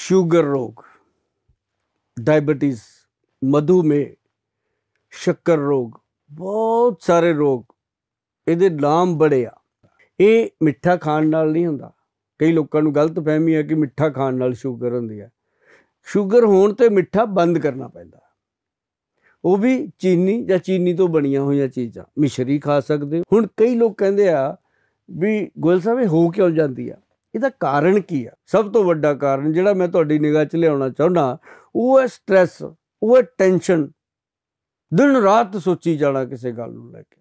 Sugar ਰੋਗ, diabetes, ਮਧੂਮੇਹ, ਸ਼ੱਕਰ ਰੋਗ, ਬਹੁਤ ਸਾਰੇ ਰੋਗ ਇਹਦੇ ਨਾਮ ਬੜੇ ਆ। ਇਹ ਮਿੱਠਾ ਖਾਣ ਨਾਲ ਨਹੀਂ ਹੁੰਦਾ। ਕਈ ਲੋਕਾਂ ਨੂੰ ਗਲਤ ਫਹਿਮੀ ਹੈ ਕਿ ਮਿੱਠਾ ਖਾਣ ਨਾਲ ਸ਼ੂਗਰ ਹੁੰਦੀ ਹੈ। ਸ਼ੂਗਰ ਹੋਣ 'ਤੇ ਮਿੱਠਾ ਬੰਦ ਕਰਨਾ ਪੈਂਦਾ। ਉਹ ਵੀ ਚੀਨੀ ਜਾਂ ਚੀਨੀ ਤੋਂ ਬਣੀਆਂ ਹੋਈਆਂ ਚੀਜ਼ਾਂ, ਮਿਸ਼ਰੀ ਖਾ ਸਕਦੇ ਹੋ। ਹੁਣ ਕਈ ਲੋਕ ਕਹਿੰਦੇ ਆ ਵੀ ਗੋਇਲ ਸਾਹਿਬ ਇਹ ਹੋ ਕਿਉਂ ਜਾਂਦੀ ਆ, ਇਹਦਾ ਕਾਰਨ ਕੀ ਆ? ਸਭ ਤੋਂ ਵੱਡਾ ਕਾਰਨ ਜਿਹੜਾ ਮੈਂ ਤੁਹਾਡੀ ਨਿਗਾਹ 'ਚ ਲਿਆਉਣਾ ਚਾਹੁੰਦਾ ਉਹ ਹੈ ਸਟ੍ਰੈਸ, ਉਹ ਹੈ ਟੈਨਸ਼ਨ। ਦਿਨ ਰਾਤ ਸੋਚੀ ਜਾਣਾ ਕਿਸੇ ਗੱਲ ਨੂੰ ਲੈ ਕੇ,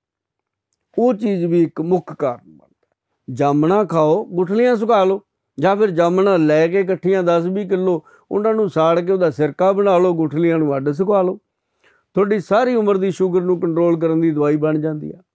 ਉਹ ਚੀਜ਼ ਵੀ ਇੱਕ ਮੁੱਖ ਕਾਰਨ ਬਣਦਾ। ਜਾਮਣਾ ਖਾਓ, ਗੁਠਲੀਆਂ ਸੁਕਾ ਲਓ, ਜਾਂ ਫਿਰ ਜਾਮਣਾ ਲੈ ਕੇ ਇਕੱਠੀਆਂ 10-20 ਕਿਲੋ ਉਹਨਾਂ ਨੂੰ ਸਾੜ ਕੇ ਉਹਦਾ ਸਿਰਕਾ ਬਣਾ ਲਓ, ਗੁਠਲੀਆਂ ਨੂੰ ਅੱਡ ਸੁਕਾ ਲਓ। ਤੁਹਾਡੀ ਸਾਰੀ ਉਮਰ ਦੀ ਸ਼ੂਗਰ ਨੂੰ ਕੰਟਰੋਲ ਕਰਨ ਦੀ ਦਵਾਈ ਬਣ ਜਾਂਦੀ ਆ।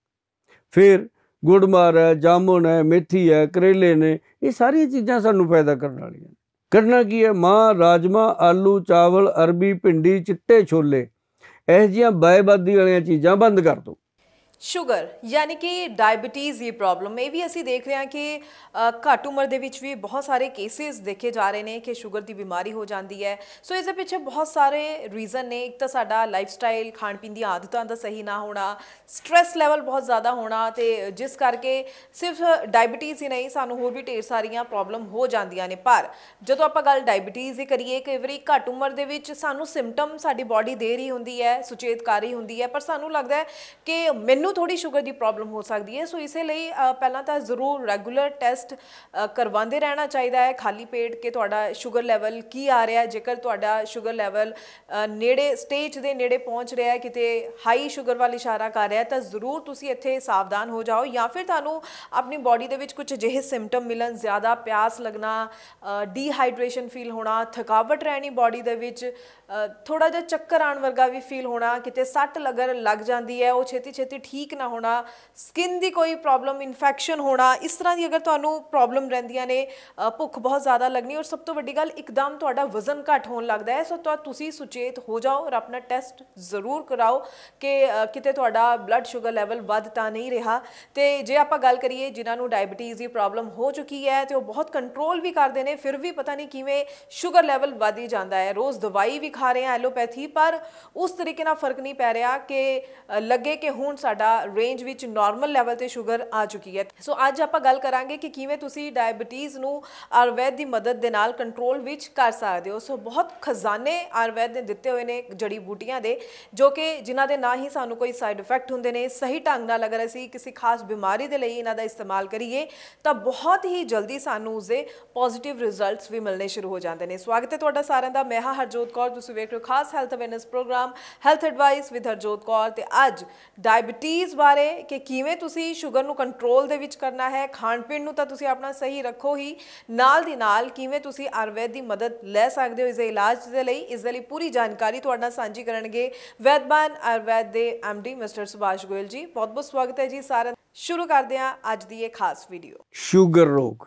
ਫਿਰ ਗੁੜਮਾਰ ਹੈ, ਜਾਮੁਨ ਹੈ, ਮੇਥੀ ਹੈ, ਕਰੇਲੇ ਨੇ, ਇਹ ਸਾਰੀਆਂ ਚੀਜ਼ਾਂ ਸਾਨੂੰ ਫਾਇਦਾ ਕਰਨ ਵਾਲੀਆਂ। ਕਰਨਾ ਕੀ ਹੈ? ਮਾਂ, ਰਾਜਮਾ, ਆਲੂ, ਚਾਵਲ, ਅਰਬੀ, ਭਿੰਡੀ, ਚਿੱਟੇ ਛੋਲੇ, ਇਹੋ ਜਿਹੀਆਂ ਬਾਏਬਾਦੀ ਵਾਲੀਆਂ ਚੀਜ਼ਾਂ ਬੰਦ ਕਰ ਦਿਓ। ਸ਼ੂਗਰ ਯਾਨੀ ਕਿ ਡਾਇਬਟੀਜ਼ ਦੀ ਪ੍ਰੋਬਲਮ, ਇਹ ਵੀ ਅਸੀਂ ਦੇਖ ਰਹੇ ਹਾਂ ਕਿ ਘੱਟ ਉਮਰ ਦੇ ਵਿੱਚ ਵੀ ਬਹੁਤ ਸਾਰੇ ਕੇਸਿਸ ਦੇਖੇ ਜਾ ਰਹੇ ਨੇ ਕਿ ਸ਼ੂਗਰ ਦੀ ਬਿਮਾਰੀ ਹੋ ਜਾਂਦੀ ਹੈ। ਸੋ ਇਸ ਦੇ ਪਿੱਛੇ ਬਹੁਤ ਸਾਰੇ ਰੀਜ਼ਨ ਨੇ। ਇੱਕ ਤਾਂ ਸਾਡਾ ਲਾਈਫ ਸਟਾਈਲ, ਖਾਣ ਪੀਣ ਦੀ ਆਦਤਾਂ ਦਾ ਸਹੀ ਨਾ ਹੋਣਾ, ਸਟ੍ਰੈਸ ਲੈਵਲ ਬਹੁਤ ਜ਼ਿਆਦਾ ਹੋਣਾ, ਅਤੇ ਜਿਸ ਕਰਕੇ ਸਿਰਫ ਡਾਇਬਟੀਜ਼ ਹੀ ਨਹੀਂ, ਸਾਨੂੰ ਹੋਰ ਵੀ ਢੇਰ ਸਾਰੀਆਂ ਪ੍ਰੋਬਲਮ ਹੋ ਜਾਂਦੀਆਂ ਨੇ। ਪਰ ਜਦੋਂ ਆਪਾਂ ਗੱਲ ਡਾਇਬਟੀਜ਼ ਦੀ ਕਰੀਏ, ਕਈ ਵਾਰੀ ਘੱਟ ਉਮਰ ਦੇ ਵਿੱਚ ਸਾਨੂੰ ਸਿੰਪਟਮ ਸਾਡੀ ਬੋਡੀ ਦੇ ਰਹੀ ਹੁੰਦੀ ਹੈ, ਸੁਚੇਤ ਕਰ ਰਹੀ ਹੁੰਦੀ ਹੈ, ਪਰ ਸਾਨੂੰ ਲੱਗਦਾ ਹੈ ਕਿ ਮੈਨੂੰ ਥੋੜੀ ਸ਼ੂਗਰ ਦੀ ਪ੍ਰੋਬਲਮ ਹੋ ਸਕਦੀ ਹੈ। ਸੋ ਇਸੇ ਲਈ ਪਹਿਲਾਂ ਤਾਂ ਜ਼ਰੂਰ ਰੈਗੂਲਰ ਟੈਸਟ ਕਰਵਾਉਂਦੇ ਰਹਿਣਾ ਚਾਹੀਦਾ ਹੈ, ਖਾਲੀ ਪੇਟ, ਕਿ ਤੁਹਾਡਾ ਸ਼ੂਗਰ ਲੈਵਲ ਕੀ ਆ ਰਿਹਾ। ਜੇਕਰ ਤੁਹਾਡਾ ਸ਼ੂਗਰ ਲੈਵਲ ਨੇੜੇ ਸਟੇਜ ਦੇ ਨੇੜੇ ਪਹੁੰਚ ਰਿਹਾ, ਕਿਤੇ ਹਾਈ ਸ਼ੂਗਰ ਵੱਲ ਇਸ਼ਾਰਾ ਕਰ ਰਿਹਾ, ਤਾਂ ਜ਼ਰੂਰ ਤੁਸੀਂ ਇੱਥੇ ਸਾਵਧਾਨ ਹੋ ਜਾਓ। ਜਾਂ ਫਿਰ ਤੁਹਾਨੂੰ ਆਪਣੀ ਬੋਡੀ ਦੇ ਵਿੱਚ ਕੁਝ ਅਜਿਹੇ ਸਿੰਪਟਮ ਮਿਲਣ, ਜ਼ਿਆਦਾ ਪਿਆਸ ਲੱਗਣਾ, ਡੀਹਾਈਡਰੇਸ਼ਨ ਫੀਲ ਹੋਣਾ, ਥਕਾਵਟ ਰਹਿਣੀ ਬੋਡੀ ਦੇ ਵਿੱਚ, ਥੋੜ੍ਹਾ ਜਿਹਾ ਚੱਕਰ ਆਉਣ ਵਰਗਾ ਵੀ ਫੀਲ ਹੋਣਾ, ਕਿਤੇ ਸੱਟ ਲੱਗ ਜਾਂਦੀ ਹੈ, ਉਹ ਛੇਤੀ ਛੇਤੀ ਠੀਕ ਨਾ ਹੋਣਾ, ਸਕਿਨ ਦੀ ਕੋਈ ਪ੍ਰੋਬਲਮ, ਇਨਫੈਕਸ਼ਨ ਹੋਣਾ, ਇਸ ਤਰ੍ਹਾਂ ਦੀ ਅਗਰ ਤੁਹਾਨੂੰ ਪ੍ਰੋਬਲਮ ਰਹਿੰਦੀਆਂ ਨੇ, ਭੁੱਖ ਬਹੁਤ ਜ਼ਿਆਦਾ ਲੱਗਣੀ, ਔਰ ਸਭ ਤੋਂ ਵੱਡੀ ਗੱਲ ਇੱਕਦਮ ਤੁਹਾਡਾ ਵਜ਼ਨ ਘੱਟ ਹੋਣ ਲੱਗਦਾ ਹੈ। ਸੋ ਤੁਸੀਂ ਸੁਚੇਤ ਹੋ ਜਾਓ ਔਰ ਆਪਣਾ ਟੈਸਟ ਜ਼ਰੂਰ ਕਰਾਓ ਕਿ ਕਿਤੇ ਤੁਹਾਡਾ ਬਲੱਡ ਸ਼ੂਗਰ ਲੈਵਲ ਵੱਧ ਤਾਂ ਨਹੀਂ ਰਿਹਾ। ਅਤੇ ਜੇ ਆਪਾਂ ਗੱਲ ਕਰੀਏ ਜਿਨ੍ਹਾਂ ਨੂੰ ਡਾਇਬਟੀਜ਼ ਦੀ ਪ੍ਰੋਬਲਮ ਹੋ ਚੁੱਕੀ ਹੈ ਅਤੇ ਉਹ ਬਹੁਤ ਕੰਟਰੋਲ ਵੀ ਕਰਦੇ ਨੇ, ਫਿਰ ਵੀ ਪਤਾ ਨਹੀਂ ਕਿਵੇਂ ਸ਼ੂਗਰ ਲੈਵਲ ਵੱਧ ਹੀ ਜਾਂਦਾ ਹੈ। ਰੋਜ਼ ਦਵਾਈ ਵੀ ਖਾ ਰਹੇ ਹਾਂ ਐਲੋਪੈਥੀ, ਪਰ ਉਸ ਤਰੀਕੇ ਨਾਲ ਫਰਕ ਨਹੀਂ ਪੈ ਰਿਹਾ ਕਿ ਲੱਗੇ ਕਿ ਹੁਣ ਸਾਡਾ ਰੇਂਜ ਵਿੱਚ ਨਾਰਮਲ ਲੈਵਲ ਤੇ ਸ਼ੂਗਰ ਆ ਚੁੱਕੀ ਹੈ। ਸੋ ਅੱਜ ਆਪਾਂ ਗੱਲ ਕਰਾਂਗੇ ਕਿ ਕਿਵੇਂ ਤੁਸੀਂ ਡਾਇਬਟੀਜ਼ ਨੂੰ ਆਯੁਰਵੈਦ ਦੀ ਮਦਦ ਦੇ ਨਾਲ ਕੰਟਰੋਲ ਵਿੱਚ ਕਰ ਸਕਦੇ ਹੋ। ਸੋ ਬਹੁਤ ਖਜ਼ਾਨੇ ਆਯੁਰਵੈਦ ਨੇ ਦਿੱਤੇ ਹੋਏ ਨੇ ਜੜੀ ਬੂਟੀਆਂ ਦੇ, ਜੋ ਕਿ ਜਿਨ੍ਹਾਂ ਦੇ ਨਾ ਹੀ ਸਾਨੂੰ ਕੋਈ ਸਾਈਡ ਇਫੈਕਟ ਹੁੰਦੇ ਨੇ। ਸਹੀ ਢੰਗ ਨਾਲ ਅਗਰ ਅਸੀਂ ਕਿਸੇ ਖਾਸ ਬਿਮਾਰੀ ਦੇ ਲਈ ਇਹਨਾਂ ਦਾ ਇਸਤੇਮਾਲ ਕਰੀਏ ਤਾਂ ਬਹੁਤ ਹੀ ਜਲਦੀ ਸਾਨੂੰ ਉਸਦੇ ਪੋਜ਼ਿਟਿਵ ਰਿਜ਼ਲਟਸ ਵੀ ਮਿਲਣੇ ਸ਼ੁਰੂ ਹੋ ਜਾਂਦੇ ਨੇ। ਸਵਾਗਤ ਹੈ ਤੁਹਾਡਾ ਸਾਰਿਆਂ ਦਾ। ਮੈਂ ਹਾਂ ਹਰਜੋਤ ਕੌਰ, ਤੁਸੀਂ ਵੇਖ ਰਹੇ ਹੋ ਖਾਸ health awareness program health advice with Harjot Kaur. ਤੇ ਅੱਜ ਡਾਇਬਟੀਜ਼ ਬਾਰੇ ਕਿ ਕਿਵੇਂ ਤੁਸੀਂ ਸ਼ੂਗਰ ਨੂੰ ਕੰਟਰੋਲ ਦੇ ਵਿੱਚ ਕਰਨਾ ਹੈ। ਖਾਣ ਪੀਣ ਨੂੰ ਤਾਂ ਤੁਸੀਂ ਆਪਣਾ ਸਹੀ ਰੱਖੋ ਹੀ, ਨਾਲ ਦੀ ਨਾਲ ਕਿਵੇਂ ਤੁਸੀਂ ਆਯੁਰਵੈਦ ਦੀ ਮਦਦ ਲੈ ਸਕਦੇ ਹੋ ਇਸ ਦੇ ਇਲਾਜ ਦੇ ਲਈ। ਇਸ ਦੇ ਲਈ ਪੂਰੀ ਜਾਣਕਾਰੀ ਤੁਹਾਡੇ ਨਾਲ ਸਾਂਝੀ ਕਰਨਗੇ ਵੈਦਮਾਨ ਆਯੁਰਵੈਦ ਦੇ MD ਮਿਸਟਰ ਸੁਭਾਸ਼ ਗੋਇਲ ਜੀ। ਬਹੁਤ ਬਹੁਤ ਸਵਾਗਤ ਹੈ ਜੀ ਸਾਰਿਆਂ। ਸ਼ੁਰੂ ਕਰਦੇ ਹਾਂ ਅੱਜ ਦੀ ਇਹ ਖਾਸ ਵੀਡੀਓ। ਸ਼ੂਗਰ ਰੋਗ,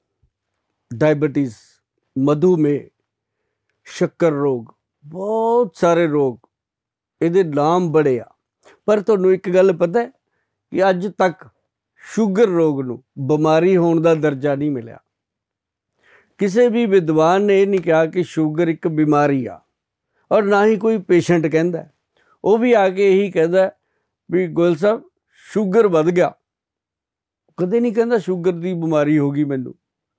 ਡਾਇਬਟੀਜ਼, ਮਧੂਮੇਹ, ਸ਼ੱਕਰ ਰੋਗ, ਬਹੁਤ ਸਾਰੇ ਰੋਗ ਇਹਦੇ ਨਾਮ ਬੜੇ ਆ। ਪਰ ਤੁਹਾਨੂੰ ਇੱਕ ਗੱਲ ਪਤਾ ਕਿ ਅੱਜ ਤੱਕ ਸ਼ੂਗਰ ਰੋਗ ਨੂੰ ਬਿਮਾਰੀ ਹੋਣ ਦਾ ਦਰਜਾ ਨਹੀਂ ਮਿਲਿਆ। ਕਿਸੇ ਵੀ ਵਿਦਵਾਨ ਨੇ ਇਹ ਨਹੀਂ ਕਿਹਾ ਕਿ ਸ਼ੂਗਰ ਇੱਕ ਬਿਮਾਰੀ ਆ, ਔਰ ਨਾ ਹੀ ਕੋਈ ਪੇਸ਼ੈਂਟ ਕਹਿੰਦਾ। ਉਹ ਵੀ ਆ ਕੇ ਇਹੀ ਕਹਿੰਦਾ ਵੀ ਗੋਇਲ ਸਾਹਿਬ ਸ਼ੂਗਰ ਵੱਧ ਗਿਆ, ਕਦੇ ਨਹੀਂ ਕਹਿੰਦਾ ਸ਼ੂਗਰ ਦੀ ਬਿਮਾਰੀ ਹੋ ਗਈ ਮੈਨੂੰ।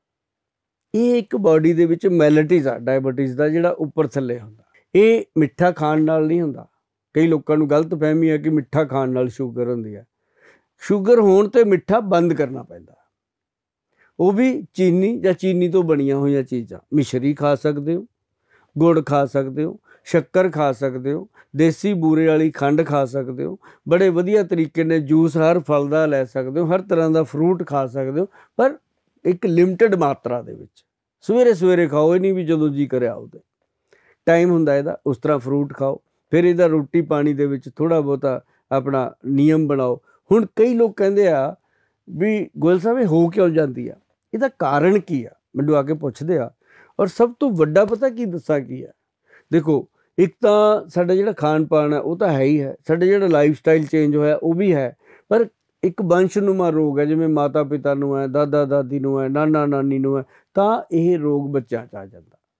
ਇਹ ਇੱਕ ਬਾਡੀ ਦੇ ਵਿੱਚ ਮੈਲਟੀਜ਼ ਆ ਡਾਇਬਟੀਜ਼ ਦਾ, ਜਿਹੜਾ ਉੱਪਰ ਥੱਲੇ ਹੁੰਦਾ। ਇਹ ਮਿੱਠਾ ਖਾਣ ਨਾਲ ਨਹੀਂ ਹੁੰਦਾ। ਕਈ ਲੋਕਾਂ ਨੂੰ ਗਲਤ ਫਹਿਮੀ ਹੈ ਕਿ ਮਿੱਠਾ ਖਾਣ ਨਾਲ ਸ਼ੂਗਰ ਹੁੰਦੀ ਹੈ। ਸ਼ੂਗਰ ਹੋਣ 'ਤੇ ਮਿੱਠਾ ਬੰਦ ਕਰਨਾ ਪੈਂਦਾ। ਉਹ ਵੀ ਚੀਨੀ ਜਾਂ ਚੀਨੀ ਤੋਂ ਬਣੀਆਂ ਹੋਈਆਂ ਚੀਜ਼ਾਂ, ਮਿਸ਼ਰੀ ਖਾ ਸਕਦੇ ਹੋ, ਗੁੜ ਖਾ ਸਕਦੇ ਹੋ, ਸ਼ੱਕਰ ਖਾ ਸਕਦੇ ਹੋ, ਦੇਸੀ ਬੂਰੇ ਵਾਲੀ ਖੰਡ ਖਾ ਸਕਦੇ ਹੋ, ਬੜੇ ਵਧੀਆ ਤਰੀਕੇ ਨਾਲ ਜੂਸ ਹਰ ਫਲ ਦਾ ਲੈ ਸਕਦੇ ਹੋ, ਹਰ ਤਰ੍ਹਾਂ ਦਾ ਫਰੂਟ ਖਾ ਸਕਦੇ ਹੋ, ਪਰ ਇੱਕ ਲਿਮਟਿਡ ਮਾਤਰਾ ਦੇ ਵਿੱਚ। ਸਵੇਰੇ ਸਵੇਰੇ ਖਾਓ, ਇਹ ਨਹੀਂ ਵੀ ਜਦੋਂ ਜੀ ਕਰਿਆ ਉਹਦੇ ਟਾਈਮ ਹੁੰਦਾ ਇਹਦਾ, ਉਸ ਤਰ੍ਹਾਂ ਫਰੂਟ ਖਾਓ। ਫਿਰ ਇਹਦਾ ਰੋਟੀ ਪਾਣੀ ਦੇ ਵਿੱਚ ਥੋੜ੍ਹਾ ਬਹੁਤਾ ਆਪਣਾ ਨਿਯਮ ਬਣਾਓ। ਹੁਣ ਕਈ ਲੋਕ ਕਹਿੰਦੇ ਆ ਵੀ ਗੋਇਲ ਸਾਹਿਬ ਇਹ ਹੋ ਕਿਉਂ ਜਾਂਦੀ ਆ, ਇਹਦਾ ਕਾਰਨ ਕੀ ਆ, ਮੈਨੂੰ ਆ ਕੇ ਪੁੱਛਦੇ ਆ। ਔਰ ਸਭ ਤੋਂ ਵੱਡਾ ਪਤਾ ਕੀ ਦੱਸਾਂ ਕੀ ਆ? ਦੇਖੋ, ਇੱਕ ਤਾਂ ਸਾਡਾ ਜਿਹੜਾ ਖਾਣ ਪਾਣ ਹੈ ਉਹ ਤਾਂ ਹੈ ਹੀ ਹੈ, ਸਾਡਾ ਜਿਹੜਾ ਲਾਈਫ ਸਟਾਈਲ ਚੇਂਜ ਹੋਇਆ ਉਹ ਵੀ ਹੈ, ਪਰ ਇੱਕ ਵੰਸ਼ਨੁਮਾ ਰੋਗ ਹੈ। ਜਿਵੇਂ ਮਾਤਾ ਪਿਤਾ ਨੂੰ ਹੈ, ਦਾਦਾ ਦਾਦੀ ਨੂੰ ਹੈ, ਨਾਨਾ ਨਾਨੀ ਨੂੰ ਹੈ, ਤਾਂ ਇਹ ਰੋਗ ਬੱਚਿਆਂ 'ਚ ਆ ਜਾਂਦਾ।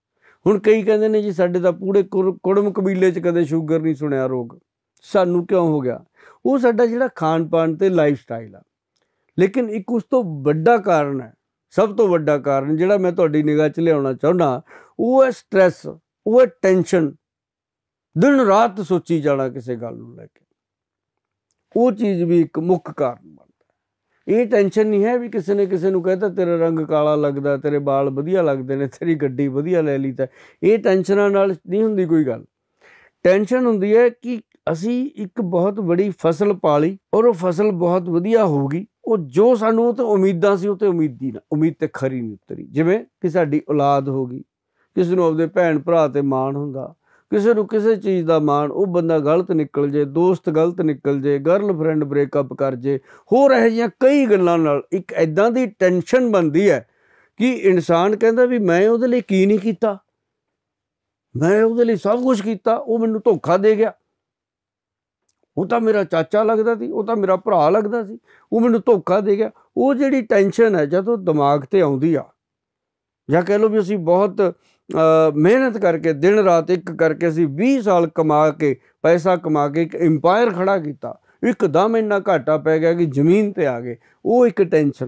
ਹੁਣ ਕਈ ਕਹਿੰਦੇ ਨੇ ਜੀ ਸਾਡੇ ਤਾਂ ਪੂਰੇ ਕੁੜਮ ਕਬੀਲੇ 'ਚ ਕਦੇ ਸ਼ੂਗਰ ਨਹੀਂ ਸੁਣਿਆ ਰੋਗ, ਸਾਨੂੰ ਕਿਉਂ ਹੋ ਗਿਆ? ਉਹ ਸਾਡਾ ਜਿਹੜਾ ਖਾਣ ਪਾਣ ਤੇ ਲਾਈਫ ਸਟਾਈਲ ਆ। ਲੇਕਿਨ ਇੱਕ ਉਸ ਤੋਂ ਵੱਡਾ ਕਾਰਨ ਹੈ, ਸਭ ਤੋਂ ਵੱਡਾ ਕਾਰਨ ਜਿਹੜਾ ਮੈਂ ਤੁਹਾਡੀ ਨਿਗਾਹ 'ਚ ਲਿਆਉਣਾ ਚਾਹੁੰਦਾ, ਉਹ ਹੈ ਸਟ੍ਰੈਸ, ਉਹ ਹੈ ਟੈਨਸ਼ਨ। ਦਿਨ ਰਾਤ ਸੋਚੀ ਜਾਣਾ ਕਿਸੇ ਗੱਲ ਨੂੰ ਲੈ ਕੇ, ਉਹ ਚੀਜ਼ ਵੀ ਇੱਕ ਮੁੱਖ ਕਾਰਨ ਬਣਦਾ। ਇਹ ਟੈਨਸ਼ਨ ਨਹੀਂ ਹੈ ਵੀ ਕਿਸੇ ਨੇ ਕਿਸੇ ਨੂੰ ਕਹਿਤਾ ਤੇਰਾ ਰੰਗ ਕਾਲਾ ਲੱਗਦਾ, ਤੇਰੇ ਵਾਲ ਵਧੀਆ ਲੱਗਦੇ ਨੇ, ਤੇਰੀ ਗੱਡੀ ਵਧੀਆ ਲੈ ਲਈ, ਤਾਂ ਇਹ ਟੈਨਸ਼ਨਾਂ ਨਾਲ ਨਹੀਂ ਹੁੰਦੀ ਕੋਈ ਗੱਲ। ਟੈਨਸ਼ਨ ਹੁੰਦੀ ਹੈ ਕਿ ਅਸੀਂ ਇੱਕ ਬਹੁਤ ਬੜੀ ਫਸਲ ਪਾਲੀ ਔਰ ਉਹ ਫਸਲ ਬਹੁਤ ਵਧੀਆ ਹੋ ਗਈ, ਉਹ ਜੋ ਸਾਨੂੰ ਉਹ ਤੋਂ ਉਮੀਦਾਂ ਸੀ ਉਹ ਤੇ ਉਮੀਦ ਤੇ ਖਰੀ ਨਹੀਂ ਉਤਰੀ। ਜਿਵੇਂ ਕਿ ਸਾਡੀ ਔਲਾਦ ਹੋ ਗਈ, ਕਿਸੇ ਨੂੰ ਆਪਦੇ ਭੈਣ ਭਰਾ ਤੇ ਮਾਣ ਹੁੰਦਾ, ਕਿਸੇ ਨੂੰ ਕਿਸੇ ਚੀਜ਼ ਦਾ ਮਾਣ, ਉਹ ਬੰਦਾ ਗਲਤ ਨਿਕਲ ਜੇ, ਦੋਸਤ ਗਲਤ ਨਿਕਲ ਜੇ, ਗਰਲਫਰੈਂਡ ਬ੍ਰੇਕਅਪ ਕਰ ਜੇ, ਹੋਰ ਇਹੋ ਜਿਹੀਆਂ ਕਈ ਗੱਲਾਂ ਨਾਲ ਇੱਕ ਇੱਦਾਂ ਦੀ ਟੈਨਸ਼ਨ ਬਣਦੀ ਹੈ ਕਿ ਇਨਸਾਨ ਕਹਿੰਦਾ ਵੀ ਮੈਂ ਉਹਦੇ ਲਈ ਕੀ ਨਹੀਂ ਕੀਤਾ, ਮੈਂ ਉਹਦੇ ਲਈ ਸਭ ਕੁਛ ਕੀਤਾ, ਉਹ ਮੈਨੂੰ ਧੋਖਾ ਦੇ ਗਿਆ। ਉਹ ਤਾਂ ਮੇਰਾ ਚਾਚਾ ਲੱਗਦਾ ਸੀ, ਉਹ ਤਾਂ ਮੇਰਾ ਭਰਾ ਲੱਗਦਾ ਸੀ, ਉਹ ਮੈਨੂੰ ਧੋਖਾ ਦੇ ਗਿਆ। ਉਹ ਜਿਹੜੀ ਟੈਨਸ਼ਨ ਹੈ ਜਦੋਂ ਦਿਮਾਗ 'ਤੇ ਆਉਂਦੀ ਆ, ਜਾਂ ਕਹਿ ਲਓ ਵੀ ਅਸੀਂ ਬਹੁਤ ਮਿਹਨਤ ਕਰਕੇ ਦਿਨ ਰਾਤ ਇੱਕ ਕਰਕੇ ਅਸੀਂ 20 ਸਾਲ ਕਮਾ ਕੇ ਪੈਸਾ ਕਮਾ ਕੇ ਇੱਕ ਇੰਪਾਇਰ ਖੜਾ ਕੀਤਾ, ਇੱਕਦਮ ਇੰਨਾ ਘਾਟਾ ਪੈ ਗਿਆ ਕਿ ਜ਼ਮੀਨ 'ਤੇ ਆ ਗਏ, ਉਹ ਇੱਕ ਟੈਨਸ਼ਨ।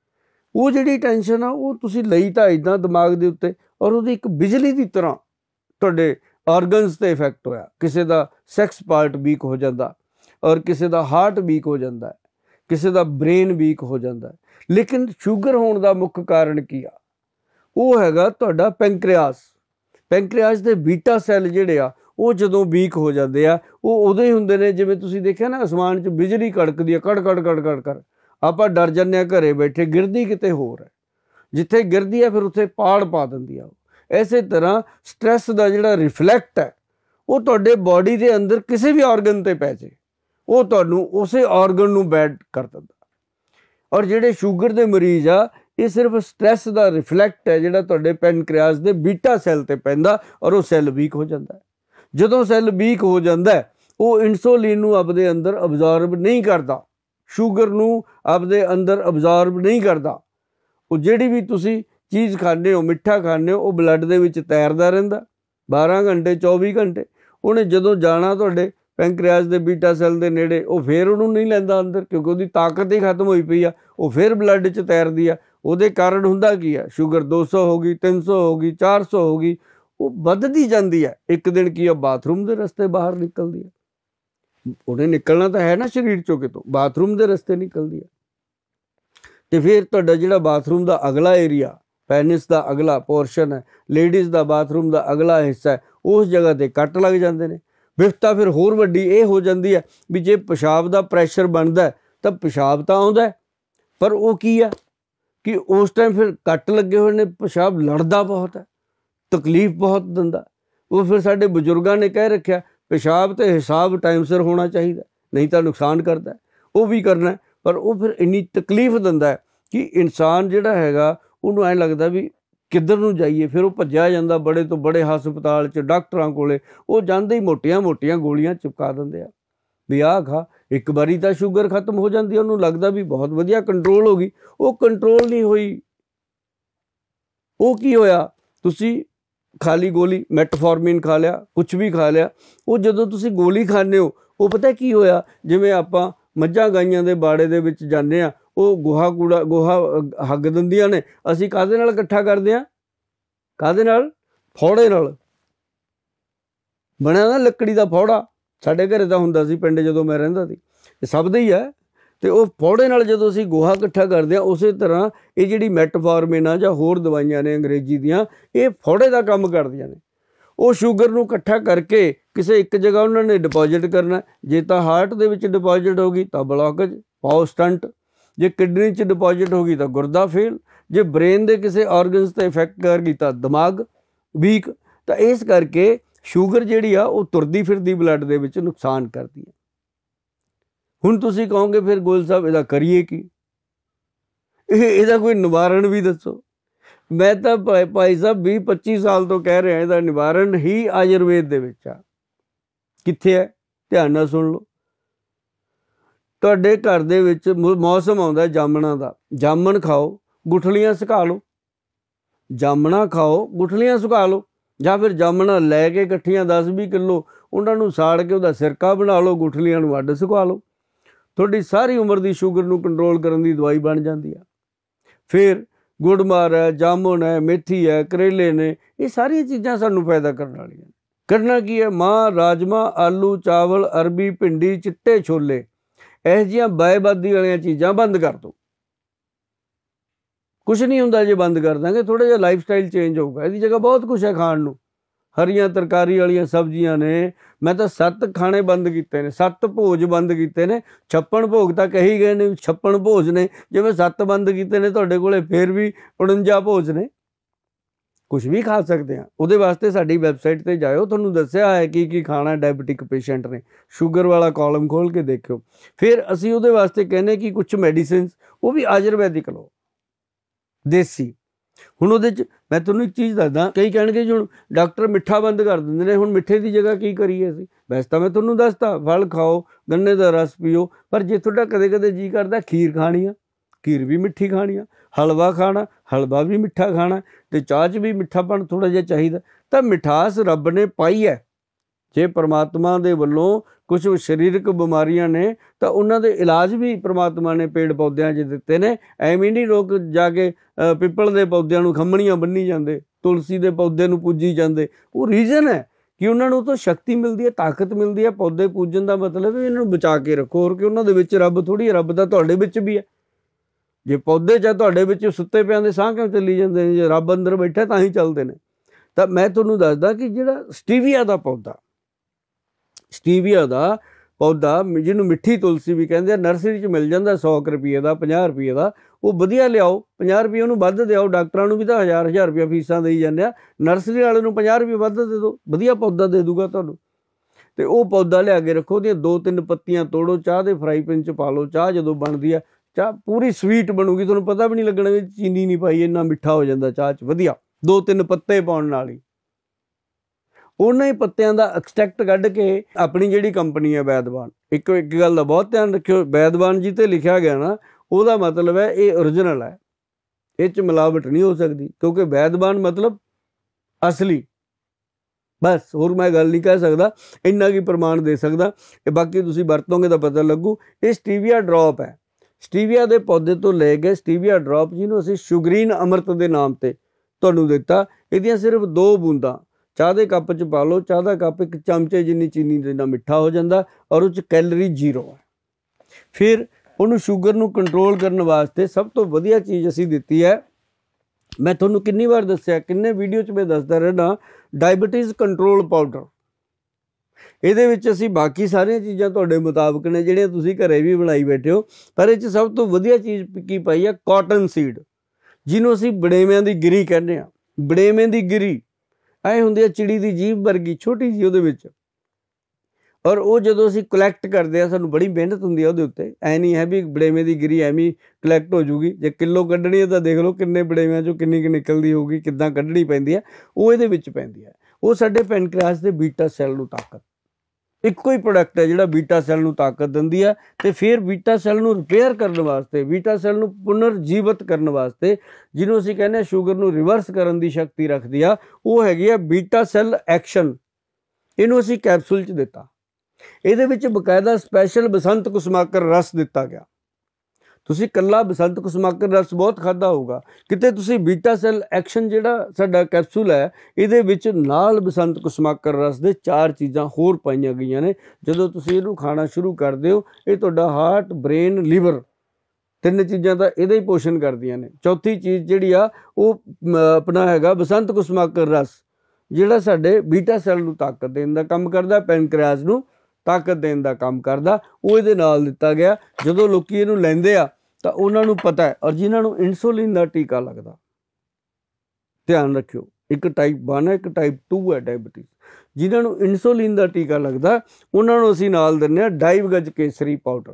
ਉਹ ਜਿਹੜੀ ਟੈਨਸ਼ਨ ਆ ਉਹ ਤੁਸੀਂ ਲਈ ਤਾਂ ਇੱਦਾਂ ਦਿਮਾਗ ਦੇ ਉੱਤੇ, ਔਰ ਉਹਦੀ ਇੱਕ ਬਿਜਲੀ ਦੀ ਤਰ੍ਹਾਂ ਤੁਹਾਡੇ ਆਰਗਨਸ 'ਤੇ ਇਫੈਕਟ ਹੋਇਆ। ਕਿਸੇ ਦਾ ਸੈਕਸ ਪਾਰਟ ਵੀਕ ਹੋ ਜਾਂਦਾ, ਔਰ ਕਿਸੇ ਦਾ ਹਾਰਟ ਵੀਕ ਹੋ ਜਾਂਦਾ, ਕਿਸੇ ਦਾ ਬ੍ਰੇਨ ਵੀਕ ਹੋ ਜਾਂਦਾ। ਲੇਕਿਨ ਸ਼ੂਗਰ ਹੋਣ ਦਾ ਮੁੱਖ ਕਾਰਨ ਕੀ ਆ? ਉਹ ਹੈਗਾ ਤੁਹਾਡਾ ਪੈਂਕ੍ਰੀਆਸ। ਪੈਂਕ੍ਰੀਆਸ ਦੇ ਬੀਟਾ ਸੈੱਲ ਜਿਹੜੇ ਆ ਉਹ ਜਦੋਂ ਵੀਕ ਹੋ ਜਾਂਦੇ ਆ, ਉਹ ਉਦੋਂ ਹੀ ਹੁੰਦੇ ਨੇ ਜਿਵੇਂ ਤੁਸੀਂ ਦੇਖਿਆ ਨਾ ਅਸਮਾਨ 'ਚ ਬਿਜਲੀ ਕੜਕਦੀ ਆ, ਕੜ ਕੜ ਕੜ ਕੜ ਕਰ, ਆਪਾਂ ਡਰ ਜਾਂਦੇ ਹਾਂ ਘਰੇ ਬੈਠੇ, ਗਿਰਦੀ ਕਿਤੇ ਹੋਰ ਹੈ, ਜਿੱਥੇ ਗਿਰਦੀ ਹੈ ਫਿਰ ਉੱਥੇ ਪਾੜ ਪਾ ਦਿੰਦੀ ਆ। ਇਸੇ ਤਰ੍ਹਾਂ ਸਟ੍ਰੈਸ ਦਾ ਜਿਹੜਾ ਰਿਫਲੈਕਟ ਹੈ ਉਹ ਤੁਹਾਡੇ ਬਾਡੀ ਦੇ ਅੰਦਰ ਕਿਸੇ ਵੀ ਆਰਗਨ 'ਤੇ ਪੈ ਜੇ, ਉਹ ਤੁਹਾਨੂੰ ਉਸੇ ਆਰਗਨ ਨੂੰ ਬੈਡ ਕਰ ਦਿੰਦਾ। ਔਰ ਜਿਹੜੇ ਸ਼ੂਗਰ ਦੇ ਮਰੀਜ਼ ਆ, ਇਹ ਸਿਰਫ ਸਟ੍ਰੈਸ ਦਾ ਰਿਫਲੈਕਟ ਹੈ ਜਿਹੜਾ ਤੁਹਾਡੇ ਪੈਨਕ੍ਰੀਆਸ ਦੇ ਬੀਟਾ ਸੈੱਲ 'ਤੇ ਪੈਂਦਾ, ਔਰ ਉਹ ਸੈੱਲ ਵੀਕ ਹੋ ਜਾਂਦਾ। ਜਦੋਂ ਸੈੱਲ ਵੀਕ ਹੋ ਜਾਂਦਾ ਉਹ ਇਨਸੂਲਿਨ ਨੂੰ ਆਪਦੇ ਅੰਦਰ ਅਬਜ਼ੌਰਬ ਨਹੀਂ ਕਰਦਾ, ਸ਼ੂਗਰ ਨੂੰ ਆਪਦੇ ਅੰਦਰ ਅਬਜ਼ੌਰਬ ਨਹੀਂ ਕਰਦਾ। ਉਹ ਜਿਹੜੀ ਵੀ ਤੁਸੀਂ ਚੀਜ਼ ਖਾਂਦੇ ਹੋ, ਮਿੱਠਾ ਖਾਂਦੇ ਹੋ, ਉਹ ਬਲੱਡ ਦੇ ਵਿੱਚ ਤੈਰਦਾ ਰਹਿੰਦਾ 12 ਘੰਟੇ 24 ਘੰਟੇ। ਉਹਨੇ ਜਦੋਂ ਜਾਣਾ ਤੁਹਾਡੇ ਪੈਂਕ੍ਰੀਆਸ ਦੇ ਬੀਟਾ ਸੈੱਲ ਦੇ ਨੇੜੇ, ਉਹ ਫਿਰ ਉਹਨੂੰ ਨਹੀਂ ਲੈਂਦਾ ਅੰਦਰ, ਕਿਉਂਕਿ ਉਹਦੀ ਤਾਕਤ ਹੀ ਖਤਮ ਹੋਈ ਪਈ ਆ, ਉਹ ਫਿਰ ਬਲੱਡ 'ਚ ਤੈਰਦੀ ਆ। ਉਹਦੇ ਕਾਰਨ ਹੁੰਦਾ ਕੀ ਆ? ਸ਼ੂਗਰ 200 ਹੋ ਗਈ, 300 ਹੋ ਗਈ, 400 ਹੋ ਗਈ, ਉਹ ਵੱਧਦੀ ਜਾਂਦੀ ਹੈ। ਇੱਕ ਦਿਨ ਕੀ ਆ, ਬਾਥਰੂਮ ਦੇ ਰਸਤੇ ਬਾਹਰ ਨਿਕਲਦੀ ਹੈ। ਉਹਨੇ ਨਿਕਲਣਾ ਤਾਂ ਹੈ ਨਾ ਸਰੀਰ 'ਚੋਂ ਕਿਤੋਂ, ਬਾਥਰੂਮ ਦੇ ਰਸਤੇ ਨਿਕਲਦੀ ਹੈ। ਤੇ ਫਿਰ ਤੁਹਾਡਾ ਜਿਹੜਾ ਬਾਥਰੂਮ ਦਾ ਅਗਲਾ ਏਰੀਆ, ਪੈਨਿਸ ਦਾ ਅਗਲਾ ਪੋਰਸ਼ਨ ਹੈ, ਲੇਡੀਜ਼ ਦਾ ਬਾਥਰੂਮ ਦਾ ਅਗਲਾ ਹਿੱਸਾ ਹੈ, ਉਸ ਜਗ੍ਹਾ 'ਤੇ ਕੱਟ ਲੱਗ ਜਾਂਦੇ ਨੇ। ਵਿਫਤਾ ਫਿਰ ਹੋਰ ਵੱਡੀ ਇਹ ਹੋ ਜਾਂਦੀ ਹੈ ਵੀ ਜੇ ਪਿਸ਼ਾਬ ਦਾ ਪ੍ਰੈਸ਼ਰ ਬਣਦਾ ਤਾਂ ਪਿਸ਼ਾਬ ਤਾਂ ਆਉਂਦਾ, ਪਰ ਉਹ ਕੀ ਆ ਕਿ ਉਸ ਟਾਈਮ ਫਿਰ ਕੱਟ ਲੱਗੇ ਹੋਏ ਨੇ, ਪਿਸ਼ਾਬ ਲੜਦਾ ਬਹੁਤ ਹੈ, ਤਕਲੀਫ ਬਹੁਤ ਦਿੰਦਾ। ਉਹ ਫਿਰ ਸਾਡੇ ਬਜ਼ੁਰਗਾਂ ਨੇ ਕਹਿ ਰੱਖਿਆ ਪਿਸ਼ਾਬ ਤੇ ਹਿਸਾਬ ਟਾਈਮ ਸਿਰ ਹੋਣਾ ਚਾਹੀਦਾ, ਨਹੀਂ ਤਾਂ ਨੁਕਸਾਨ ਕਰਦਾ। ਉਹ ਵੀ ਕਰਨਾ, ਪਰ ਉਹ ਫਿਰ ਇੰਨੀ ਤਕਲੀਫ ਦਿੰਦਾ ਹੈ ਕਿ ਇਨਸਾਨ ਜਿਹੜਾ ਹੈਗਾ ਉਹਨੂੰ ਐਂ ਲੱਗਦਾ ਵੀ ਕਿੱਧਰ ਨੂੰ ਜਾਈਏ। ਫਿਰ ਉਹ ਭੱਜਿਆ ਜਾਂਦਾ ਬੜੇ ਤੋਂ ਬੜੇ ਹਸਪਤਾਲ 'ਚ, ਡਾਕਟਰਾਂ ਕੋਲੇ। ਉਹ ਜਾਂਦੇ ਹੀ ਮੋਟੀਆਂ ਗੋਲੀਆਂ ਚਿਪਕਾ ਦਿੰਦੇ ਆ ਵੀ ਆਹ ਖਾ। ਇੱਕ ਵਾਰੀ ਤਾਂ ਸ਼ੂਗਰ ਖਤਮ ਹੋ ਜਾਂਦੀ, ਉਹਨੂੰ ਲੱਗਦਾ ਵੀ ਬਹੁਤ ਵਧੀਆ ਕੰਟਰੋਲ ਹੋ ਗਈ, ਉਹ ਕੰਟਰੋਲ ਨਹੀਂ ਹੋਈ। ਉਹ ਕੀ ਹੋਇਆ? ਤੁਸੀਂ ਖਾਲੀ ਗੋਲੀ ਮੈਟਫੋਰਮਿਨ ਖਾ ਲਿਆ, ਕੁਛ ਵੀ ਖਾ ਲਿਆ। ਉਹ ਜਦੋਂ ਤੁਸੀਂ ਗੋਲੀ ਖਾਂਦੇ ਹੋ, ਉਹ ਪਤਾ ਕੀ ਹੋਇਆ? ਜਿਵੇਂ ਆਪਾਂ ਮੱਝਾਂ ਗਾਈਆਂ ਦੇ ਬਾੜੇ ਦੇ ਵਿੱਚ ਜਾਂਦੇ ਆ, ਉਹ ਗੋਹਾ ਹੱਗ ਦਿੰਦੀਆਂ ਨੇ, ਅਸੀਂ ਕਾਹਦੇ ਨਾਲ ਇਕੱਠਾ ਕਰਦੇ ਹਾਂ? ਕਾਹਦੇ ਨਾਲ? ਫੌੜੇ ਨਾਲ ਬਣਿਆ ਨਾ, ਲੱਕੜੀ ਦਾ ਫੌੜਾ। ਸਾਡੇ ਘਰੇ ਤਾਂ ਹੁੰਦਾ ਸੀ ਪਿੰਡ ਜਦੋਂ ਮੈਂ ਰਹਿੰਦਾ ਸੀ, ਇਹ ਸਭ ਦਾ ਹੀ ਹੈ। ਤੇ ਉਹ ਫੌੜੇ ਨਾਲ ਜਦੋਂ ਅਸੀਂ ਗੋਹਾ ਇਕੱਠਾ ਕਰਦੇ ਹਾਂ, ਉਸੇ ਤਰ੍ਹਾਂ ਇਹ ਜਿਹੜੀ ਮੈਟਫੋਰਮਿਨ ਆ ਜਾਂ ਹੋਰ ਦਵਾਈਆਂ ਨੇ ਅੰਗਰੇਜ਼ੀ ਦੀਆਂ, ਇਹ ਫੌੜੇ ਦਾ ਕੰਮ ਕਰਦੀਆਂ ਨੇ। ਉਹ ਸ਼ੂਗਰ ਨੂੰ ਇਕੱਠਾ ਕਰਕੇ ਕਿਸੇ ਇੱਕ ਜਗ੍ਹਾ ਉਹਨਾਂ ਨੇ ਡਿਪੋਜ਼ਿਟ ਕਰਨਾ। ਜੇ ਤਾਂ ਹਾਰਟ ਦੇ ਵਿੱਚ ਡਿਪੋਜ਼ਿਟ ਹੋ ਗਈ ਤਾਂ ਬਲੌਕੇਜ, ਪਾਓ ਸਟੰਟ। ਜੇ ਕਿਡਨੀ 'ਚ ਡਿਪੋਜ਼ਿਟ ਹੋ ਗਈ ਤਾਂ ਗੁਰਦਾ ਫੇਲ। ਜੇ ਬ੍ਰੇਨ ਦੇ ਕਿਸੇ ਆਰਗਨਸ 'ਤੇ ਇਫੈਕਟ ਕਰ ਗਈ ਤਾਂ ਦਿਮਾਗ ਵੀਕ। ਤਾਂ ਇਸ ਕਰਕੇ ਸ਼ੂਗਰ ਜਿਹੜੀ ਆ ਉਹ ਤੁਰਦੀ ਫਿਰਦੀ ਬਲੱਡ ਦੇ ਵਿੱਚ ਨੁਕਸਾਨ ਕਰਦੀ ਹੈ। ਹੁਣ ਤੁਸੀਂ ਕਹੋਗੇ ਫਿਰ ਗੋਇਲ ਸਾਹਿਬ ਇਹਦਾ ਕਰੀਏ ਕੀ? ਇਹਦਾ ਕੋਈ ਨਿਵਾਰਣ ਵੀ ਦੱਸੋ। ਮੈਂ ਤਾਂ ਭਾਈ ਸਾਹਿਬ 20-25 ਸਾਲ ਤੋਂ ਕਹਿ ਰਿਹਾ, ਇਹਦਾ ਨਿਵਾਰਣ ਹੀ ਆਯੁਰਵੇਦ ਦੇ ਵਿੱਚ ਆ। ਕਿੱਥੇ ਹੈ? ਧਿਆਨ ਨਾਲ ਸੁਣ ਲਓ। ਤੁਹਾਡੇ ਘਰ ਦੇ ਵਿੱਚ ਮੌਸਮ ਆਉਂਦਾ ਜਾਮਣਾਂ ਦਾ, ਜਾਮਣ ਖਾਓ, ਗੁਠਲੀਆਂ ਸੁਕਾ ਲਓ। ਜਾਮਣਾ ਖਾਓ, ਗੁਠਲੀਆਂ ਸੁਕਾ ਲਓ। ਜਾਂ ਫਿਰ ਜਾਮਣਾ ਲੈ ਕੇ ਇਕੱਠੀਆਂ 10-20 ਕਿਲੋ ਉਹਨਾਂ ਨੂੰ ਸਾੜ ਕੇ ਉਹਦਾ ਸਿਰਕਾ ਬਣਾ ਲਓ, ਗੁਠਲੀਆਂ ਨੂੰ ਅੱਡ ਸੁਕਾ ਲਓ, ਤੁਹਾਡੀ ਸਾਰੀ ਉਮਰ ਦੀ ਸ਼ੂਗਰ ਨੂੰ ਕੰਟਰੋਲ ਕਰਨ ਦੀ ਦਵਾਈ ਬਣ ਜਾਂਦੀ ਆ। ਫਿਰ ਗੁੜਮਾਰ ਹੈ, ਜਾਮੁਨ ਹੈ, ਮੇਥੀ ਹੈ, ਕਰੇਲੇ ਨੇ, ਇਹ ਸਾਰੀਆਂ ਚੀਜ਼ਾਂ ਸਾਨੂੰ ਫਾਇਦਾ ਕਰਨ ਵਾਲੀਆਂ। ਕਰਨਾ ਕੀ ਹੈ, ਮਾਂ, ਰਾਜਮਾ, ਆਲੂ, ਚਾਵਲ, ਅਰਬੀ, ਭਿੰਡੀ, ਚਿੱਟੇ ਛੋਲੇ, ਇਹੋ ਜਿਹੀਆਂ ਬਾਏਬਾਦੀ ਵਾਲੀਆਂ ਚੀਜ਼ਾਂ ਬੰਦ ਕਰ ਦਿਓ। ਕੁਛ ਨਹੀਂ ਹੁੰਦਾ ਜੇ ਬੰਦ ਕਰ ਦਾਂਗੇ, ਥੋੜ੍ਹਾ ਜਿਹਾ ਲਾਈਫ ਸਟਾਈਲ ਚੇਂਜ ਹੋਊਗਾ। ਇਹਦੀ ਜਗ੍ਹਾ ਬਹੁਤ ਕੁਛ ਹੈ ਖਾਣ ਨੂੰ, ਹਰੀਆਂ ਤਰਕਾਰੀ ਵਾਲੀਆਂ ਸਬਜ਼ੀਆਂ ਨੇ। ਮੈਂ ਤਾਂ 7 ਖਾਣੇ ਬੰਦ ਕੀਤੇ ਨੇ, 7 ਭੋਜ ਬੰਦ ਕੀਤੇ ਨੇ। 56 ਭੋਗ ਤਾਂ ਕਹੀ ਗਏ ਨੇ, 56 ਭੋਜ ਨੇ। ਜਿਵੇਂ 7 ਬੰਦ ਕੀਤੇ ਨੇ, ਤੁਹਾਡੇ ਕੋਲੇ ਫਿਰ ਵੀ 49 ਭੋਜ ਨੇ। ਕੁਛ ਵੀ ਖਾ ਸਕਦੇ ਹਾਂ। ਉਹਦੇ ਵਾਸਤੇ ਸਾਡੀ ਵੈਬਸਾਈਟ 'ਤੇ ਜਾਇਓ, ਤੁਹਾਨੂੰ ਦੱਸਿਆ ਹੈ ਕੀ ਖਾਣਾ ਡਾਇਬਟਿਕ ਪੇਸ਼ੈਂਟ ਨੇ। ਸ਼ੂਗਰ ਵਾਲਾ ਕਾਲਮ ਖੋਲ੍ਹ ਕੇ ਦੇਖਿਓ। ਫਿਰ ਅਸੀਂ ਉਹਦੇ ਵਾਸਤੇ ਕਹਿੰਦੇ ਕਿ ਕੁਛ ਮੈਡੀਸਿਨਸ ਉਹ ਵੀ ਆਯੁਰਵੈਦਿਕ ਲਓ, ਦੇਸੀ। ਹੁਣ ਉਹਦੇ 'ਚ ਮੈਂ ਤੁਹਾਨੂੰ ਇੱਕ ਚੀਜ਼ ਦੱਸਦਾ, ਕਈ ਕਹਿਣਗੇ ਜੀ ਹੁਣ ਡਾਕਟਰ ਮਿੱਠਾ ਬੰਦ ਕਰ ਦਿੰਦੇ ਨੇ, ਹੁਣ ਮਿੱਠੇ ਦੀ ਜਗ੍ਹਾ ਕੀ ਕਰੀਏ ਅਸੀਂ? ਵੈਸੇ ਤਾਂ ਮੈਂ ਤੁਹਾਨੂੰ ਦੱਸਤਾ, ਫਲ ਖਾਓ, ਗੰਨੇ ਦਾ ਰਸ ਪੀਓ, ਪਰ ਜੇ ਤੁਹਾਡਾ ਕਦੇ ਕਦੇ ਜੀਅ ਕਰਦਾ ਖੀਰ ਖਾਣੀ ਆ, ਖੀਰ ਵੀ ਮਿੱਠੀ ਖਾਣੀ ਆ, ਹਲਵਾ ਖਾਣਾ, ਹਲਵਾ ਵੀ ਮਿੱਠਾ ਖਾਣਾ, ਅਤੇ ਚਾਹ 'ਚ ਵੀ ਮਿੱਠਾਪਣ ਥੋੜ੍ਹਾ ਜਿਹਾ ਚਾਹੀਦਾ। ਤਾਂ ਮਿਠਾਸ ਰੱਬ ਨੇ ਪਾਈ ਹੈ। ਜੇ ਪਰਮਾਤਮਾ ਦੇ ਵੱਲੋਂ ਕੁਛ ਸਰੀਰਕ ਬਿਮਾਰੀਆਂ ਨੇ ਤਾਂ ਉਹਨਾਂ ਦੇ ਇਲਾਜ ਵੀ ਪਰਮਾਤਮਾ ਨੇ ਪੇੜ ਪੌਦਿਆਂ 'ਚ ਦਿੱਤੇ ਨੇ। ਐਵੇਂ ਨਹੀਂ ਲੋਕ ਜਾ ਕੇ ਪਿੱਪਲ ਦੇ ਪੌਦਿਆਂ ਨੂੰ ਖੰਮਣੀਆਂ ਬੰਨੀ ਜਾਂਦੇ, ਤੁਲਸੀ ਦੇ ਪੌਦੇ ਨੂੰ ਪੂਜੀ ਜਾਂਦੇ। ਉਹ ਰੀਜ਼ਨ ਹੈ ਕਿ ਉਹਨਾਂ ਨੂੰ ਤਾਂ ਸ਼ਕਤੀ ਮਿਲਦੀ ਹੈ, ਤਾਕਤ ਮਿਲਦੀ ਹੈ। ਪੌਦੇ ਪੂਜਣ ਦਾ ਮਤਲਬ ਇਹਨਾਂ ਨੂੰ ਬਚਾ ਕੇ ਰੱਖੋ, ਹੋਰ ਕਿ ਉਹਨਾਂ ਦੇ ਵਿੱਚ ਰੱਬ ਥੋੜ੍ਹੀ ਹੈ, ਰੱਬ ਤਾਂ ਤੁਹਾਡੇ ਵਿੱਚ ਵੀ ਹੈ। ਜੇ ਪੌਦੇ ਜਾਂ ਤੁਹਾਡੇ ਵਿੱਚ ਸੁੱਤੇ ਪਿਆਂ ਦੇ ਸਾਹ ਕਿਉਂ ਚੱਲੀ ਜਾਂਦੇ ਨੇ? ਜੇ ਰੱਬ ਅੰਦਰ ਬੈਠਾ ਤਾਂ ਹੀ ਚੱਲਦੇ ਨੇ। ਤਾਂ ਮੈਂ ਤੁਹਾਨੂੰ ਦੱਸਦਾ ਕਿ ਜਿਹੜਾ ਸਟੀਵੀਆ ਦਾ ਪੌਦਾ ਜਿਹਨੂੰ ਮਿੱਠੀ ਤੁਲਸੀ ਵੀ ਕਹਿੰਦੇ ਆ, ਨਰਸਰੀ 'ਚ ਮਿਲ ਜਾਂਦਾ 100 ਰੁਪਏ ਦਾ, 50 ਰੁਪਏ ਦਾ। ਉਹ ਵਧੀਆ ਲਿਆਓ, 50 ਰੁਪਏ ਉਹਨੂੰ ਵੱਧ ਦਿਓ। ਡਾਕਟਰਾਂ ਨੂੰ ਵੀ ਤਾਂ 1000 ਰੁਪਇਆ ਫੀਸਾਂ ਦੇਈ ਜਾਂਦੇ ਆ, ਨਰਸਰੀ ਵਾਲੇ ਨੂੰ 50 ਰੁਪਏ ਵੱਧ ਦੇ ਦਿਓ, ਵਧੀਆ ਪੌਦਾ ਦੇ ਦੂਗਾ ਤੁਹਾਨੂੰ। ਅਤੇ ਉਹ ਪੌਦਾ ਲਿਆ ਕੇ ਰੱਖੋ, ਉਹਦੀਆਂ 2-3 ਪੱਤੀਆਂ ਤੋੜੋ, ਚਾਹ ਦੇ ਫਰਾਈ ਪੈਨ 'ਚ ਪਾ ਲਓ। ਚਾਹ ਜਦੋਂ ਬਣਦੀ ਆ, ਚਾਹ ਪੂਰੀ ਸਵੀਟ ਬਣੂਗੀ, ਤੁਹਾਨੂੰ ਪਤਾ ਵੀ ਨਹੀਂ ਲੱਗਣਾ ਵੀ ਚੀਨੀ ਨਹੀਂ ਪਾਈ, ਇੰਨਾ ਮਿੱਠਾ ਹੋ ਜਾਂਦਾ ਚਾਹ 'ਚ ਵਧੀਆ। 2-3 ਪੱਤੇ ਪਾਉਣ ਨਾਲ ਹੀ ਉਹਨਾਂ ਹੀ ਪੱਤਿਆਂ ਦਾ ਐਕਸਟ੍ਰੈਕਟ ਕੱਢ ਕੇ ਆਪਣੀ ਜਿਹੜੀ ਕੰਪਨੀ ਹੈ ਵੈਦਵਾਨ, ਇੱਕ ਗੱਲ ਦਾ ਬਹੁਤ ਧਿਆਨ ਰੱਖਿਓ, ਵੈਦਵਾਨ ਜੀ 'ਤੇ ਲਿਖਿਆ ਗਿਆ ਨਾ, ਉਹਦਾ ਮਤਲਬ ਹੈ ਇਹ ਓਰੀਜਨਲ ਹੈ, ਇਹ 'ਚ ਮਿਲਾਵਟ ਨਹੀਂ ਹੋ ਸਕਦੀ, ਕਿਉਂਕਿ ਵੈਦਵਾਨ ਮਤਲਬ ਅਸਲੀ। ਬਸ ਹੋਰ ਮੈਂ ਗੱਲ ਨਹੀਂ ਕਹਿ ਸਕਦਾ, ਇੰਨਾ ਕੀ ਪ੍ਰਮਾਣ ਦੇ ਸਕਦਾ। ਇਹ ਬਾਕੀ ਤੁਸੀਂ ਵਰਤੋਂਗੇ ਤਾਂ ਪਤਾ ਲੱਗੂ। ਇਹ ਸਟੀਵੀਆ ਡ੍ਰੌਪ ਹੈ, ਸਟੀਵੀਆ ਦੇ ਪੌਦੇ ਤੋਂ ਲੈ ਕੇ ਸਟੀਵੀਆ ਡ੍ਰੌਪ, ਜਿਹਨੂੰ ਅਸੀਂ ਸ਼ੂਗਰੀਨ ਅੰਮ੍ਰਿਤ ਦੇ ਨਾਮ 'ਤੇ ਤੁਹਾਨੂੰ ਦਿੱਤਾ। ਇਹਦੀਆਂ ਸਿਰਫ 2 ਬੂੰਦਾਂ ਚਾਹ ਦੇ ਕੱਪ 'ਚ ਪਾ ਲਓ। ਚਾਹ ਦਾ ਕੱਪ 1 ਚਮਚੇ ਜਿੰਨੀ ਚੀਨੀ ਦੇ ਨਾਲ ਮਿੱਠਾ ਹੋ ਜਾਂਦਾ, ਔਰ ਉਹ 'ਚ ਕੈਲਰੀ 0 ਹੈ। ਫਿਰ ਉਹਨੂੰ ਸ਼ੂਗਰ ਨੂੰ ਕੰਟਰੋਲ ਕਰਨ ਵਾਸਤੇ ਸਭ ਤੋਂ ਵਧੀਆ ਚੀਜ਼ ਅਸੀਂ ਦਿੱਤੀ ਹੈ। ਮੈਂ ਤੁਹਾਨੂੰ ਕਿੰਨੀ ਵਾਰ ਦੱਸਿਆ, ਕਿੰਨੇ ਵੀਡੀਓ 'ਚ ਮੈਂ ਦੱਸਦਾ ਰਹਿਣਾ, ਡਾਇਬਟੀਜ਼ ਕੰਟਰੋਲ ਪਾਊਡਰ। ਇਹਦੇ ਵਿੱਚ ਅਸੀਂ ਬਾਕੀ ਸਾਰੀਆਂ ਚੀਜ਼ਾਂ ਤੁਹਾਡੇ ਮੁਤਾਬਕ ਨੇ, ਜਿਹੜੀਆਂ ਤੁਸੀਂ ਘਰੇ ਵੀ ਬਣਾਈ ਬੈਠੇ ਹੋ, ਪਰ ਇਹ 'ਚ ਸਭ ਤੋਂ ਵਧੀਆ ਚੀਜ਼ ਕੀ ਪਾਈ ਹੈ? ਕਾਟਨ ਸੀਡ, ਜਿਹਨੂੰ ਅਸੀਂ ਬੜੇਵਿਆਂ ਦੀ ਗਿਰੀ ਕਹਿੰਦੇ ਹਾਂ। ਬੜੇਵੇਂ ਦੀ ਗਿਰੀ ਐ ਹੁੰਦੀ ਹੈ ਚਿੜੀ ਦੀ ਜੀਭ ਵਰਗੀ, ਛੋਟੀ ਜਿਹੀ ਉਹਦੇ ਵਿੱਚ। ਔਰ ਉਹ ਜਦੋਂ ਅਸੀਂ ਕਲੈਕਟ ਕਰਦੇ ਹਾਂ, ਸਾਨੂੰ ਬੜੀ ਮਿਹਨਤ ਹੁੰਦੀ ਹੈ ਉਹਦੇ ਉੱਤੇ। ਐ ਨਹੀਂ ਹੈ ਵੀ ਬੜੇਵੇਂ ਦੀ ਗਿਰੀ ਐਵੇਂ ਕਲੈਕਟ ਹੋ ਜੂਗੀ। ਜੇ ਕਿਲੋ ਕੱਢਣੀ ਹੈ ਤਾਂ ਦੇਖ ਲਓ ਕਿੰਨੇ ਬੜੇਵਿਆਂ 'ਚੋਂ ਕਿੰਨੀ ਕੁ ਨਿਕਲਦੀ ਹੋਊਗੀ, ਕਿੱਦਾਂ ਕੱਢਣੀ ਪੈਂਦੀ ਹੈ। ਉਹ ਇਹਦੇ ਵਿੱਚ ਪੈਂਦੀ ਹੈ। ਉਹ ਸਾਡੇ ਪੈਨਕ੍ਰੀਆਸ ਦੇ ਬੀਟਾ ਸੈੱਲ ਨੂੰ ਤਾਕਤ, ਇੱਕੋ ਹੀ ਪ੍ਰੋਡਕਟ ਹੈ ਜਿਹੜਾ ਬੀਟਾ ਸੈੱਲ ਨੂੰ ਤਾਕਤ ਦਿੰਦੀ ਹੈ। ਅਤੇ ਫਿਰ ਬੀਟਾ ਸੈੱਲ ਨੂੰ ਰਿਪੇਅਰ ਕਰਨ ਵਾਸਤੇ, ਬੀਟਾ ਸੈੱਲ ਨੂੰ ਪੁਨਰ ਜੀਵਤ ਕਰਨ ਵਾਸਤੇ, ਜਿਹਨੂੰ ਅਸੀਂ ਕਹਿੰਦੇ ਹਾਂ ਸ਼ੂਗਰ ਨੂੰ ਰਿਵਰਸ ਕਰਨ ਦੀ ਸ਼ਕਤੀ ਰੱਖਦੀ ਆ, ਉਹ ਹੈਗੀ ਆ ਬੀਟਾ ਸੈੱਲ ਐਕਸ਼ਨ। ਇਹਨੂੰ ਅਸੀਂ ਕੈਪਸੂਲ 'ਚ ਦਿੱਤਾ। ਇਹਦੇ ਵਿੱਚ ਬਕਾਇਦਾ ਸਪੈਸ਼ਲ ਬਸੰਤ ਕੁਸਮਾਕਰ ਰਸ ਦਿੱਤਾ ਗਿਆ। ਤੁਸੀਂ ਇਕੱਲਾ ਬਸੰਤ ਕੁਸਮਾਕਰ ਰਸ ਬਹੁਤ ਖਾਧਾ ਹੋਊਗਾ, ਕਿਤੇ ਤੁਸੀਂ ਬੀਟਾ ਸੈੱਲ ਐਕਸ਼ਨ ਜਿਹੜਾ ਸਾਡਾ ਕੈਪਸੂਲ ਹੈ, ਇਹਦੇ ਵਿੱਚ ਨਾਲ ਬਸੰਤ ਕੁਸਮਾਕਰ ਰਸ ਦੇ 4 ਚੀਜ਼ਾਂ ਹੋਰ ਪਾਈਆਂ ਗਈਆਂ ਨੇ। ਜਦੋਂ ਤੁਸੀਂ ਇਹਨੂੰ ਖਾਣਾ ਸ਼ੁਰੂ ਕਰਦੇ ਹੋ, ਇਹ ਤੁਹਾਡਾ ਹਾਰਟ, ਬ੍ਰੇਨ, ਲੀਵਰ, 3 ਚੀਜ਼ਾਂ ਤਾਂ ਇਹਦਾ ਹੀ ਪੋਸ਼ਣ ਕਰਦੀਆਂ ਨੇ। ਚੌਥੀ ਚੀਜ਼ ਜਿਹੜੀ ਆ ਉਹ ਆਪਣਾ ਹੈਗਾ ਬਸੰਤ ਕੁਸਮਾਕਰ ਰਸ, ਜਿਹੜਾ ਸਾਡੇ ਬੀਟਾ ਸੈੱਲ ਨੂੰ ਤਾਕਤ ਦੇਣ ਦਾ ਕੰਮ ਕਰਦਾ, ਪੈਨਕ੍ਰੀਆਸ ਨੂੰ ਤਾਕਤ ਦੇਣ ਦਾ ਕੰਮ ਕਰਦਾ। ਉਹ ਇਹਦੇ ਨਾਲ ਦਿੱਤਾ ਗਿਆ। ਜਦੋਂ ਲੋਕ ਇਹਨੂੰ ਲੈਂਦੇ ਆ ਤਾਂ ਉਹਨਾਂ ਨੂੰ ਪਤਾ ਹੈ। ਔਰ ਜਿਨ੍ਹਾਂ ਨੂੰ ਇਨਸੂਲਿਨ ਦਾ ਟੀਕਾ ਲੱਗਦਾ, ਧਿਆਨ ਰੱਖਿਓ, ਇੱਕ ਟਾਈਪ 1 ਹੈ, ਇੱਕ ਟਾਈਪ 2 ਹੈ ਡਾਇਬਟੀਜ਼। ਜਿਨ੍ਹਾਂ ਨੂੰ ਇਨਸੂਲਿਨ ਦਾ ਟੀਕਾ ਲੱਗਦਾ, ਉਹਨਾਂ ਨੂੰ ਅਸੀਂ ਨਾਲ ਦਿੰਦੇ ਹਾਂ ਡਾਈਵਗਜ ਕੇਸਰੀ ਪਾਊਡਰ।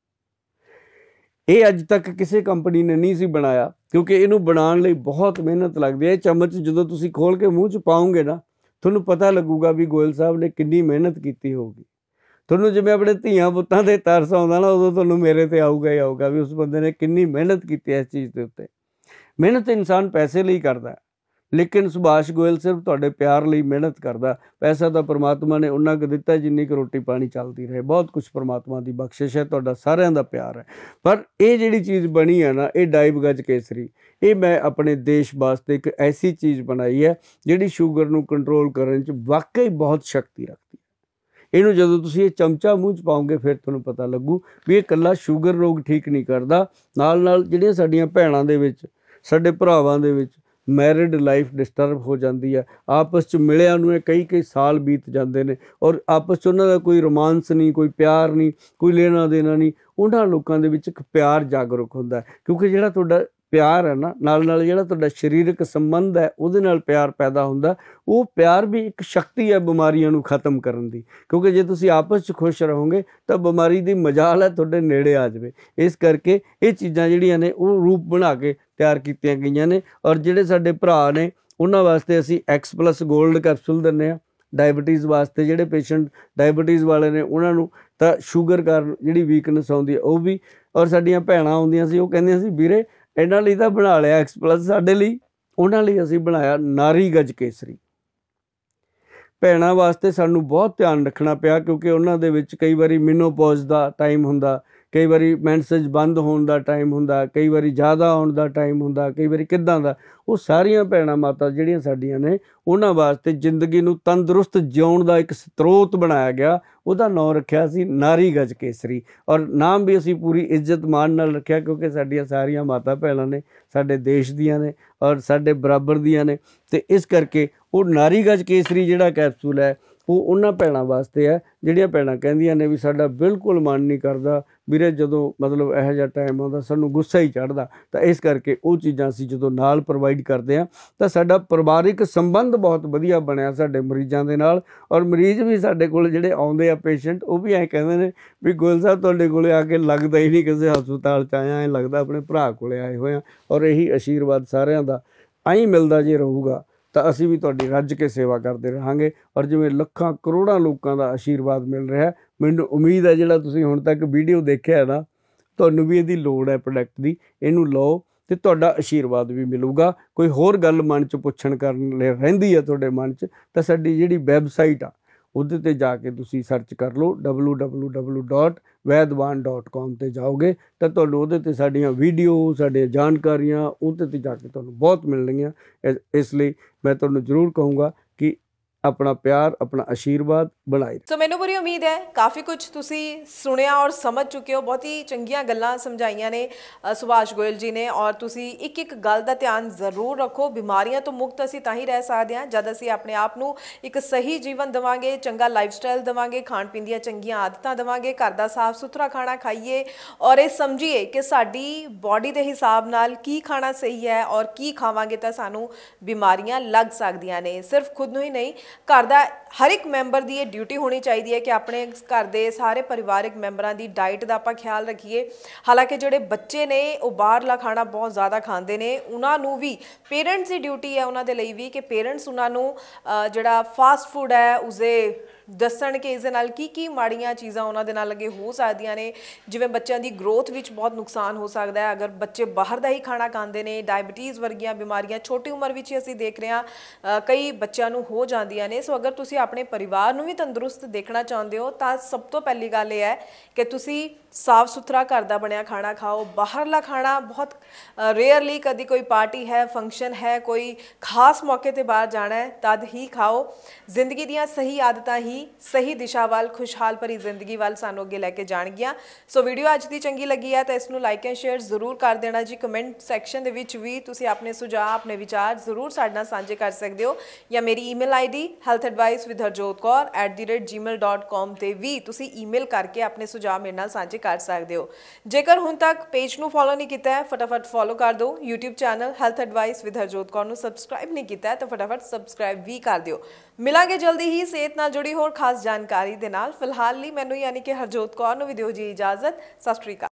ਇਹ ਅੱਜ ਤੱਕ ਕਿਸੇ ਕੰਪਨੀ ਨੇ ਨਹੀਂ ਸੀ ਬਣਾਇਆ, ਕਿਉਂਕਿ ਇਹਨੂੰ ਬਣਾਉਣ ਲਈ ਬਹੁਤ ਮਿਹਨਤ ਲੱਗਦੀ ਹੈ। ਇਹ ਚਮਚ ਜਦੋਂ ਤੁਸੀਂ ਖੋਲ੍ਹ ਕੇ ਮੂੰਹ 'ਚ ਪਾਓਗੇ ਨਾ, ਤੁਹਾਨੂੰ ਪਤਾ ਲੱਗੂਗਾ ਵੀ ਗੋਇਲ ਸਾਹਿਬ ਨੇ ਕਿੰਨੀ ਮਿਹਨਤ ਕੀਤੀ ਹੋਊਗੀ। ਤੁਹਾਨੂੰ ਜਿਵੇਂ ਆਪਣੇ ਧੀਆਂ ਪੁੱਤਾਂ 'ਤੇ ਤਰਸ ਆਉਂਦਾ ਨਾ, ਉਦੋਂ ਤੁਹਾਨੂੰ ਮੇਰੇ 'ਤੇ ਆਊਗਾ ਹੀ ਆਊਗਾ ਵੀ ਉਸ ਬੰਦੇ ਨੇ ਕਿੰਨੀ ਮਿਹਨਤ ਕੀਤੀ ਹੈ ਇਸ ਚੀਜ਼ ਦੇ ਉੱਤੇ। ਮਿਹਨਤ ਇਨਸਾਨ ਪੈਸੇ ਲਈ ਕਰਦਾ, ਲੇਕਿਨ ਸੁਭਾਸ਼ ਗੋਇਲ ਸਿਰਫ ਤੁਹਾਡੇ ਪਿਆਰ ਲਈ ਮਿਹਨਤ ਕਰਦਾ। ਪੈਸਾ ਤਾਂ ਪ੍ਰਮਾਤਮਾ ਨੇ ਉਨਾ ਕੁ ਦਿੱਤਾ ਜਿੰਨੀ ਕੁ ਰੋਟੀ ਪਾਣੀ ਚੱਲਦੀ ਰਹੇ। ਬਹੁਤ ਕੁਛ ਪ੍ਰਮਾਤਮਾ ਦੀ ਬਖਸ਼ਿਸ਼ ਹੈ, ਤੁਹਾਡਾ ਸਾਰਿਆਂ ਦਾ ਪਿਆਰ ਹੈ। ਪਰ ਇਹ ਜਿਹੜੀ ਚੀਜ਼ ਬਣੀ ਹੈ ਨਾ, ਇਹ ਡਾਈਬ ਗਜ ਕੇਸਰੀ, ਇਹ ਮੈਂ ਆਪਣੇ ਦੇਸ਼ ਵਾਸਤੇ ਇੱਕ ਐਸੀ ਚੀਜ਼ ਬਣਾਈ ਹੈ ਜਿਹੜੀ ਸ਼ੂਗਰ ਨੂੰ ਕੰਟਰੋਲ ਕਰਨ 'ਚ ਵਾਕਈ ਬਹੁਤ ਸ਼ਕਤੀ ਰੱਖਦੀ ਹੈ। ਇਹਨੂੰ ਜਦੋਂ ਤੁਸੀਂ ਇਹ ਚਮਚਾ ਮੂੰਹ 'ਚ ਪਾਓਗੇ ਫਿਰ ਤੁਹਾਨੂੰ ਪਤਾ ਲੱਗੂ ਵੀ ਇਹ ਇਕੱਲਾ ਸ਼ੂਗਰ ਰੋਗ ਠੀਕ ਨਹੀਂ ਕਰਦਾ, ਨਾਲ ਨਾਲ ਜਿਹੜੀਆਂ ਸਾਡੀਆਂ ਭੈਣਾਂ ਦੇ ਵਿੱਚ, ਸਾਡੇ ਭਰਾਵਾਂ ਦੇ ਵਿੱਚ ਮੈਰਿਡ ਲਾਈਫ ਡਿਸਟਰਬ ਹੋ ਜਾਂਦੀ ਹੈ। ਆਪਸ 'ਚ ਮਿਲਿਆਂ ਨੂੰ ਇਹ ਕਈ ਸਾਲ ਬੀਤ ਜਾਂਦੇ ਨੇ ਔਰ ਆਪਸ 'ਚ ਉਹਨਾਂ ਦਾ ਕੋਈ ਰੋਮਾਂਸ ਨਹੀਂ, ਕੋਈ ਪਿਆਰ ਨਹੀਂ, ਕੋਈ ਲੈਣਾ ਦੇਣਾ ਨਹੀਂ। ਉਹਨਾਂ ਲੋਕਾਂ ਦੇ ਵਿੱਚ ਇੱਕ ਪਿਆਰ ਜਾਗਰੂਕ ਹੁੰਦਾ, ਕਿਉਂਕਿ ਜਿਹੜਾ ਤੁਹਾਡਾ ਪਿਆਰ ਹੈ ਨਾ, ਨਾਲ ਜਿਹੜਾ ਤੁਹਾਡਾ ਸਰੀਰਕ ਸੰਬੰਧ ਹੈ ਉਹਦੇ ਨਾਲ ਪਿਆਰ ਪੈਦਾ ਹੁੰਦਾ। ਉਹ ਪਿਆਰ ਵੀ ਇੱਕ ਸ਼ਕਤੀ ਹੈ ਬਿਮਾਰੀਆਂ ਨੂੰ ਖਤਮ ਕਰਨ ਦੀ, ਕਿਉਂਕਿ ਜੇ ਤੁਸੀਂ ਆਪਸ 'ਚ ਖੁਸ਼ ਰਹੋਗੇ ਤਾਂ ਬਿਮਾਰੀ ਦੀ ਮਜਾਲ ਹੈ ਤੁਹਾਡੇ ਨੇੜੇ ਆ ਜਾਵੇ। ਇਸ ਕਰਕੇ ਇਹ ਚੀਜ਼ਾਂ ਜਿਹੜੀਆਂ ਨੇ ਉਹ ਰੂਪ ਬਣਾ ਕੇ ਤਿਆਰ ਕੀਤੀਆਂ ਗਈਆਂ ਨੇ। ਔਰ ਜਿਹੜੇ ਸਾਡੇ ਭਰਾ ਨੇ ਉਹਨਾਂ ਵਾਸਤੇ ਅਸੀਂ X+ ਗੋਲਡ ਕੈਪਸੂਲ ਦਿੰਦੇ ਹਾਂ। ਡਾਇਬਟੀਜ਼ ਵਾਸਤੇ ਜਿਹੜੇ ਪੇਸ਼ੈਂਟ ਡਾਇਬਟੀਜ਼ ਵਾਲੇ ਨੇ ਉਹਨਾਂ ਨੂੰ ਤਾਂ ਸ਼ੂਗਰ ਕਾਰਨ ਜਿਹੜੀ ਵੀਕਨੈਸ ਆਉਂਦੀ ਹੈ ਉਹ ਵੀ। ਔਰ ਸਾਡੀਆਂ ਭੈਣਾਂ ਆਉਂਦੀਆਂ ਸੀ, ਉਹ ਕਹਿੰਦੀਆਂ ਸੀ ਵੀਰੇ ਇਹਨਾਂ ਲਈ ਤਾਂ ਬਣਾ ਲਿਆ X+, ਸਾਡੇ ਲਈ, ਉਹਨਾਂ ਲਈ ਅਸੀਂ ਬਣਾਇਆ ਨਾਰੀ ਗਜ ਕੇਸਰੀ। ਭੈਣਾਂ ਵਾਸਤੇ ਸਾਨੂੰ ਬਹੁਤ ਧਿਆਨ ਰੱਖਣਾ ਪਿਆ, ਕਿਉਂਕਿ ਉਹਨਾਂ ਦੇ ਵਿੱਚ ਕਈ ਵਾਰੀ ਮਿਨੋਪੌਜ਼ ਦਾ ਟਾਈਮ ਹੁੰਦਾ, ਕਈ ਵਾਰੀ ਮੈਂਸੇਜ ਬੰਦ ਹੋਣ ਦਾ ਟਾਈਮ ਹੁੰਦਾ, ਕਈ ਵਾਰੀ ਜ਼ਿਆਦਾ ਆਉਣ ਦਾ ਟਾਈਮ ਹੁੰਦਾ, ਕਈ ਵਾਰੀ ਕਿੱਦਾਂ ਦਾ। ਉਹ ਸਾਰੀਆਂ ਭੈਣਾਂ ਮਾਤਾ ਜਿਹੜੀਆਂ ਸਾਡੀਆਂ ਨੇ ਉਹਨਾਂ ਵਾਸਤੇ ਜ਼ਿੰਦਗੀ ਨੂੰ ਤੰਦਰੁਸਤ ਜਿਉਣ ਦਾ ਇੱਕ ਸਰੋਤ ਬਣਾਇਆ ਗਿਆ। ਉਹਦਾ ਨਾਂ ਰੱਖਿਆ ਸੀ ਨਾਰੀ ਗਜ ਕੇਸਰੀ, ਔਰ ਨਾਮ ਵੀ ਅਸੀਂ ਪੂਰੀ ਇੱਜ਼ਤ ਮਾਣ ਨਾਲ ਰੱਖਿਆ, ਕਿਉਂਕਿ ਸਾਡੀਆਂ ਸਾਰੀਆਂ ਮਾਤਾ ਭੈਣਾਂ ਨੇ, ਸਾਡੇ ਦੇਸ਼ ਦੀਆਂ ਨੇ ਔਰ ਸਾਡੇ ਬਰਾਬਰ ਦੀਆਂ ਨੇ। ਅਤੇ ਇਸ ਕਰਕੇ ਉਹ ਨਾਰੀ ਗਜ ਕੇਸਰੀ ਜਿਹੜਾ ਕੈਪਸੂਲ ਹੈ ਉਹ ਉਹਨਾਂ ਭੈਣਾਂ ਵਾਸਤੇ ਹੈ ਜਿਹੜੀਆਂ ਭੈਣਾਂ ਕਹਿੰਦੀਆਂ ਨੇ ਵੀ ਸਾਡਾ ਬਿਲਕੁਲ ਮਨ ਨਹੀਂ ਕਰਦਾ ਵੀਰੇ, ਜਦੋਂ ਮਤਲਬ ਇਹੋ ਜਿਹਾ ਟਾਈਮ ਆਉਂਦਾ ਸਾਨੂੰ ਗੁੱਸਾ ਹੀ ਚੜ੍ਹਦਾ। ਤਾਂ ਇਸ ਕਰਕੇ ਉਹ ਚੀਜ਼ਾਂ ਅਸੀਂ ਜਦੋਂ ਨਾਲ ਪ੍ਰੋਵਾਈਡ ਕਰਦੇ ਹਾਂ ਤਾਂ ਸਾਡਾ ਪਰਿਵਾਰਿਕ ਸੰਬੰਧ ਬਹੁਤ ਵਧੀਆ ਬਣਿਆ ਸਾਡੇ ਮਰੀਜ਼ਾਂ ਦੇ ਨਾਲ। ਔਰ ਮਰੀਜ਼ ਵੀ ਸਾਡੇ ਕੋਲ ਜਿਹੜੇ ਆਉਂਦੇ ਆ ਪੇਸ਼ੈਂਟ, ਉਹ ਵੀ ਐਂ ਕਹਿੰਦੇ ਨੇ ਵੀ ਗੋਇਲ ਸਾਹਿਬ ਤੁਹਾਡੇ ਕੋਲ ਆ ਕੇ ਲੱਗਦਾ ਹੀ ਨਹੀਂ ਕਿਸੇ ਹਸਪਤਾਲ 'ਚ ਆਇਆ, ਐਂ ਲੱਗਦਾ ਆਪਣੇ ਭਰਾ ਕੋਲ ਆਏ ਹੋਏ ਹਾਂ। ਔਰ ਇਹੀ ਆਸ਼ੀਰਵਾਦ ਸਾਰਿਆਂ ਦਾ ਐਂ ਮਿਲਦਾ ਜੇ ਰਹੂਗਾ ਤਾਂ ਅਸੀਂ ਵੀ ਤੁਹਾਡੀ ਰੱਜ ਕੇ ਸੇਵਾ ਕਰਦੇ ਰਹਾਂਗੇ। ਔਰ ਜਿਵੇਂ ਲੱਖਾਂ ਕਰੋੜਾਂ ਲੋਕਾਂ ਦਾ ਆਸ਼ੀਰਵਾਦ ਮਿਲ ਰਿਹਾ, ਮੈਨੂੰ ਉਮੀਦ ਹੈ ਜਿਹੜਾ ਤੁਸੀਂ ਹੁਣ ਤੱਕ ਵੀਡੀਓ ਦੇਖਿਆ ਹੈ ਨਾ, ਤੁਹਾਨੂੰ ਵੀ ਇਹਦੀ ਲੋੜ ਹੈ ਪ੍ਰੋਡਕਟ ਦੀ। ਇਹਨੂੰ ਲਓ ਅਤੇ ਤੁਹਾਡਾ ਆਸ਼ੀਰਵਾਦ ਵੀ ਮਿਲੂਗਾ। ਕੋਈ ਹੋਰ ਗੱਲ ਮਨ 'ਚ ਪੁੱਛਣ ਕਰਨ ਲਈ ਰਹਿੰਦੀ ਹੈ ਤੁਹਾਡੇ ਮਨ 'ਚ ਤਾਂ ਸਾਡੀ ਜਿਹੜੀ ਵੈਬਸਾਈਟ ਆ ਉਹਦੇ 'ਤੇ ਜਾ ਕੇ ਤੁਸੀਂ ਸਰਚ ਕਰ ਲਓ www.vaidwan.com 'ਤੇ ਜਾਓਗੇ ਤਾਂ ਤੁਹਾਨੂੰ ਉਹਦੇ 'ਤੇ ਸਾਡੀਆਂ ਵੀਡੀਓ, ਸਾਡੀਆਂ ਜਾਣਕਾਰੀਆਂ ਉਹਦੇ 'ਤੇ ਜਾ ਕੇ ਤੁਹਾਨੂੰ ਬਹੁਤ ਮਿਲਣਗੀਆਂ। ਇਸ ਲਈ ਮੈਂ ਤੁਹਾਨੂੰ ਜ਼ਰੂਰ ਕਹੂੰਗਾ ਕਿ ਆਪਣਾ ਪਿਆਰ, ਆਪਣਾ ਆਸ਼ੀਰਵਾਦ ਬਣਾਏ। ਸੋ ਮੈਨੂੰ ਪੂਰੀ ਉਮੀਦ ਹੈ ਕਾਫੀ ਕੁਝ ਤੁਸੀਂ ਸੁਣਿਆ ਔਰ ਸਮਝ ਚੁੱਕੇ ਹੋ। ਬਹੁਤ ਹੀ ਚੰਗੀਆਂ ਗੱਲਾਂ ਸਮਝਾਈਆਂ ਨੇ ਸੁਭਾਸ਼ ਗੋਇਲ ਜੀ ਨੇ। ਔਰ ਤੁਸੀਂ ਇੱਕ ਗੱਲ ਦਾ ਧਿਆਨ ਜ਼ਰੂਰ ਰੱਖੋ, ਬਿਮਾਰੀਆਂ ਤੋਂ ਮੁਕਤ ਅਸੀਂ ਤਾਂ ਹੀ ਰਹਿ ਸਕਦੇ ਹਾਂ ਜਦ ਅਸੀਂ ਆਪਣੇ ਆਪ ਨੂੰ ਇੱਕ ਸਹੀ ਜੀਵਨ ਦੇਵਾਂਗੇ, ਚੰਗਾ ਲਾਈਫ ਸਟਾਈਲ ਦੇਵਾਂਗੇ, ਖਾਣ ਪੀਣ ਦੀਆਂ ਚੰਗੀਆਂ ਆਦਤਾਂ ਦੇਵਾਂਗੇ, ਘਰ ਦਾ ਸਾਫ਼ ਸੁਥਰਾ ਖਾਣਾ ਖਾਈਏ ਔਰ ਇਹ ਸਮਝੀਏ ਕਿ ਸਾਡੀ ਬੋਡੀ ਦੇ ਹਿਸਾਬ ਨਾਲ ਕੀ ਖਾਣਾ ਸਹੀ ਹੈ ਔਰ ਕੀ ਖਾਵਾਂਗੇ ਤਾਂ ਸਾਨੂੰ ਬਿਮਾਰੀਆਂ ਲੱਗ ਸਕਦੀਆਂ ਨੇ। ਸਿਰਫ ਖੁਦ ਨੂੰ ਹੀ ਨਹੀਂ, ਘਰ ਦਾ ਹਰ ਇੱਕ ਮੈਂਬਰ ਦੀ ਇਹ ਡਿਊਟੀ ਹੋਣੀ ਚਾਹੀਦੀ ਹੈ ਕਿ ਆਪਣੇ ਘਰ ਦੇ ਸਾਰੇ ਪਰਿਵਾਰਿਕ ਮੈਂਬਰਾਂ ਦੀ ਡਾਈਟ ਦਾ ਆਪਾਂ ਖਿਆਲ ਰੱਖੀਏ। ਹਾਲਾਂਕਿ ਜਿਹੜੇ ਬੱਚੇ ਨੇ ਉਹ ਬਾਹਰਲਾ ਖਾਣਾ ਬਹੁਤ ਜ਼ਿਆਦਾ ਖਾਂਦੇ ਨੇ, ਉਹਨਾਂ ਨੂੰ ਵੀ ਪੇਰੈਂਟਸ ਦੀ ਡਿਊਟੀ ਹੈ ਉਹਨਾਂ ਦੇ ਲਈ ਵੀ ਕਿ ਪੇਰੈਂਟਸ ਉਹਨਾਂ ਨੂੰ ਜਿਹੜਾ ਫਾਸਟ ਫੂਡ ਹੈ ਉਸਦੇ ਦੱਸਣ ਕਿ ਇਸ ਦੇ ਨਾਲ ਕੀ ਮਾੜੀਆਂ ਚੀਜ਼ਾਂ ਉਹਨਾਂ ਦੇ ਨਾਲ ਅੱਗੇ ਹੋ ਸਕਦੀਆਂ ਨੇ। ਜਿਵੇਂ ਬੱਚਿਆਂ ਦੀ ਗਰੋਥ ਵਿੱਚ ਬਹੁਤ ਨੁਕਸਾਨ ਹੋ ਸਕਦਾ ਹੈ ਅਗਰ ਬੱਚੇ ਬਾਹਰ ਦਾ ਹੀ ਖਾਣਾ ਖਾਂਦੇ ਨੇ। ਡਾਇਬਟੀਜ਼ ਵਰਗੀਆਂ ਬਿਮਾਰੀਆਂ ਛੋਟੀ ਉਮਰ ਵਿੱਚ ਹੀ ਅਸੀਂ ਦੇਖ ਰਹੇ ਹਾਂ ਕਈ ਬੱਚਿਆਂ ਨੂੰ ਹੋ ਜਾਂਦੀਆਂ ਨੇ। ਸੋ ਅਗਰ ਤੁਸੀਂ ਆਪਣੇ ਪਰਿਵਾਰ ਨੂੰ ਵੀ ਤੰਦਰੁਸਤ ਦੇਖਣਾ ਚਾਹੁੰਦੇ ਹੋ ਤਾਂ ਸਭ ਤੋਂ ਪਹਿਲੀ ਗੱਲ ਇਹ ਹੈ ਕਿ ਤੁਸੀਂ ਸਾਫ਼ ਸੁਥਰਾ ਘਰ ਦਾ ਬਣਿਆ ਖਾਣਾ ਖਾਓ। ਬਾਹਰਲਾ ਖਾਣਾ ਬਹੁਤ ਰੇਅਰਲੀ, ਕਦੀ ਕੋਈ ਪਾਰਟੀ ਹੈ, ਫੰਕਸ਼ਨ ਹੈ, ਕੋਈ ਖਾਸ ਮੌਕੇ 'ਤੇ ਬਾਹਰ ਜਾਣਾ ਹੈ ਤਦ ਹੀ ਖਾਓ। ਜ਼ਿੰਦਗੀ ਦੀਆਂ ਸਹੀ ਆਦਤਾਂ ਹੀ ਸਹੀ ਦਿਸ਼ਾ ਵੱਲ, ਖੁਸ਼ਹਾਲ ਭਰੀ ਜ਼ਿੰਦਗੀ ਵੱਲ ਸਾਨੂੰ ਅੱਗੇ ਲੈ ਕੇ ਜਾਣਗੀਆਂ। ਸੋ ਵੀਡੀਓ ਅੱਜ ਦੀ ਚੰਗੀ ਲੱਗੀ ਹੈ ਤਾਂ ਇਸ ਨੂੰ ਲਾਈਕ ਐਂਡ ਸ਼ੇਅਰ ਜ਼ਰੂਰ ਕਰ ਦੇਣਾ ਜੀ। ਕਮੈਂਟ ਸੈਕਸ਼ਨ ਦੇ ਵਿੱਚ ਵੀ ਤੁਸੀਂ ਆਪਣੇ ਸੁਝਾਅ, ਆਪਣੇ ਵਿਚਾਰ ਜ਼ਰੂਰ ਸਾਡੇ ਨਾਲ ਸਾਂਝੇ ਕਰ ਸਕਦੇ ਹੋ ਜਾਂ ਮੇਰੀ ਈਮੇਲ ID healthadvicewithharjotkaur@gmail.com 'ਤੇ ਵੀ ਤੁਸੀਂ ਈਮੇਲ ਕਰਕੇ ਆਪਣੇ ਸੁਝਾਅ ਮੇਰੇ ਨਾਲ ਸਾਂਝੇ ਕਰ ਸਕਦੇ ਹੋ। ਜੇਕਰ ਹੁਣ ਤੱਕ ਪੇਜ ਨੂੰ ਫੋਲੋ ਨਹੀਂ ਕੀਤਾ ਹੈ ਫਟਾਫਟ ਫੋਲੋ ਕਰ ਦਿਓ। YouTube channel health advice with Harjot Kaur ਨੂੰ ਸਬਸਕ੍ਰਾਈਬ ਨਹੀਂ ਕੀਤਾ ਹੈ ਤਾਂ ਫਟਾਫਟ ਸਬਸਕ੍ਰਾਈਬ ਵੀ ਕਰ ਦਿਓ। ਮਿਲਾਂਗੇ ਜਲਦੀ ਹੀ ਸਿਹਤ ਨਾਲ ਜੁੜੀ ਹੋਰ ਖਾਸ ਜਾਣਕਾਰੀ ਦੇ ਨਾਲ। ਫਿਲਹਾਲ ਲਈ ਮੈਨੂੰ ਯਾਨੀ ਕਿ ਹਰਜੋਤ ਕੌਰ ਨੂੰ ਵੀ ਦਿਓ ਜੀ ਇਜਾਜ਼ਤ। ਸਤਿ ਸ਼੍ਰੀ ਅਕਾਲ।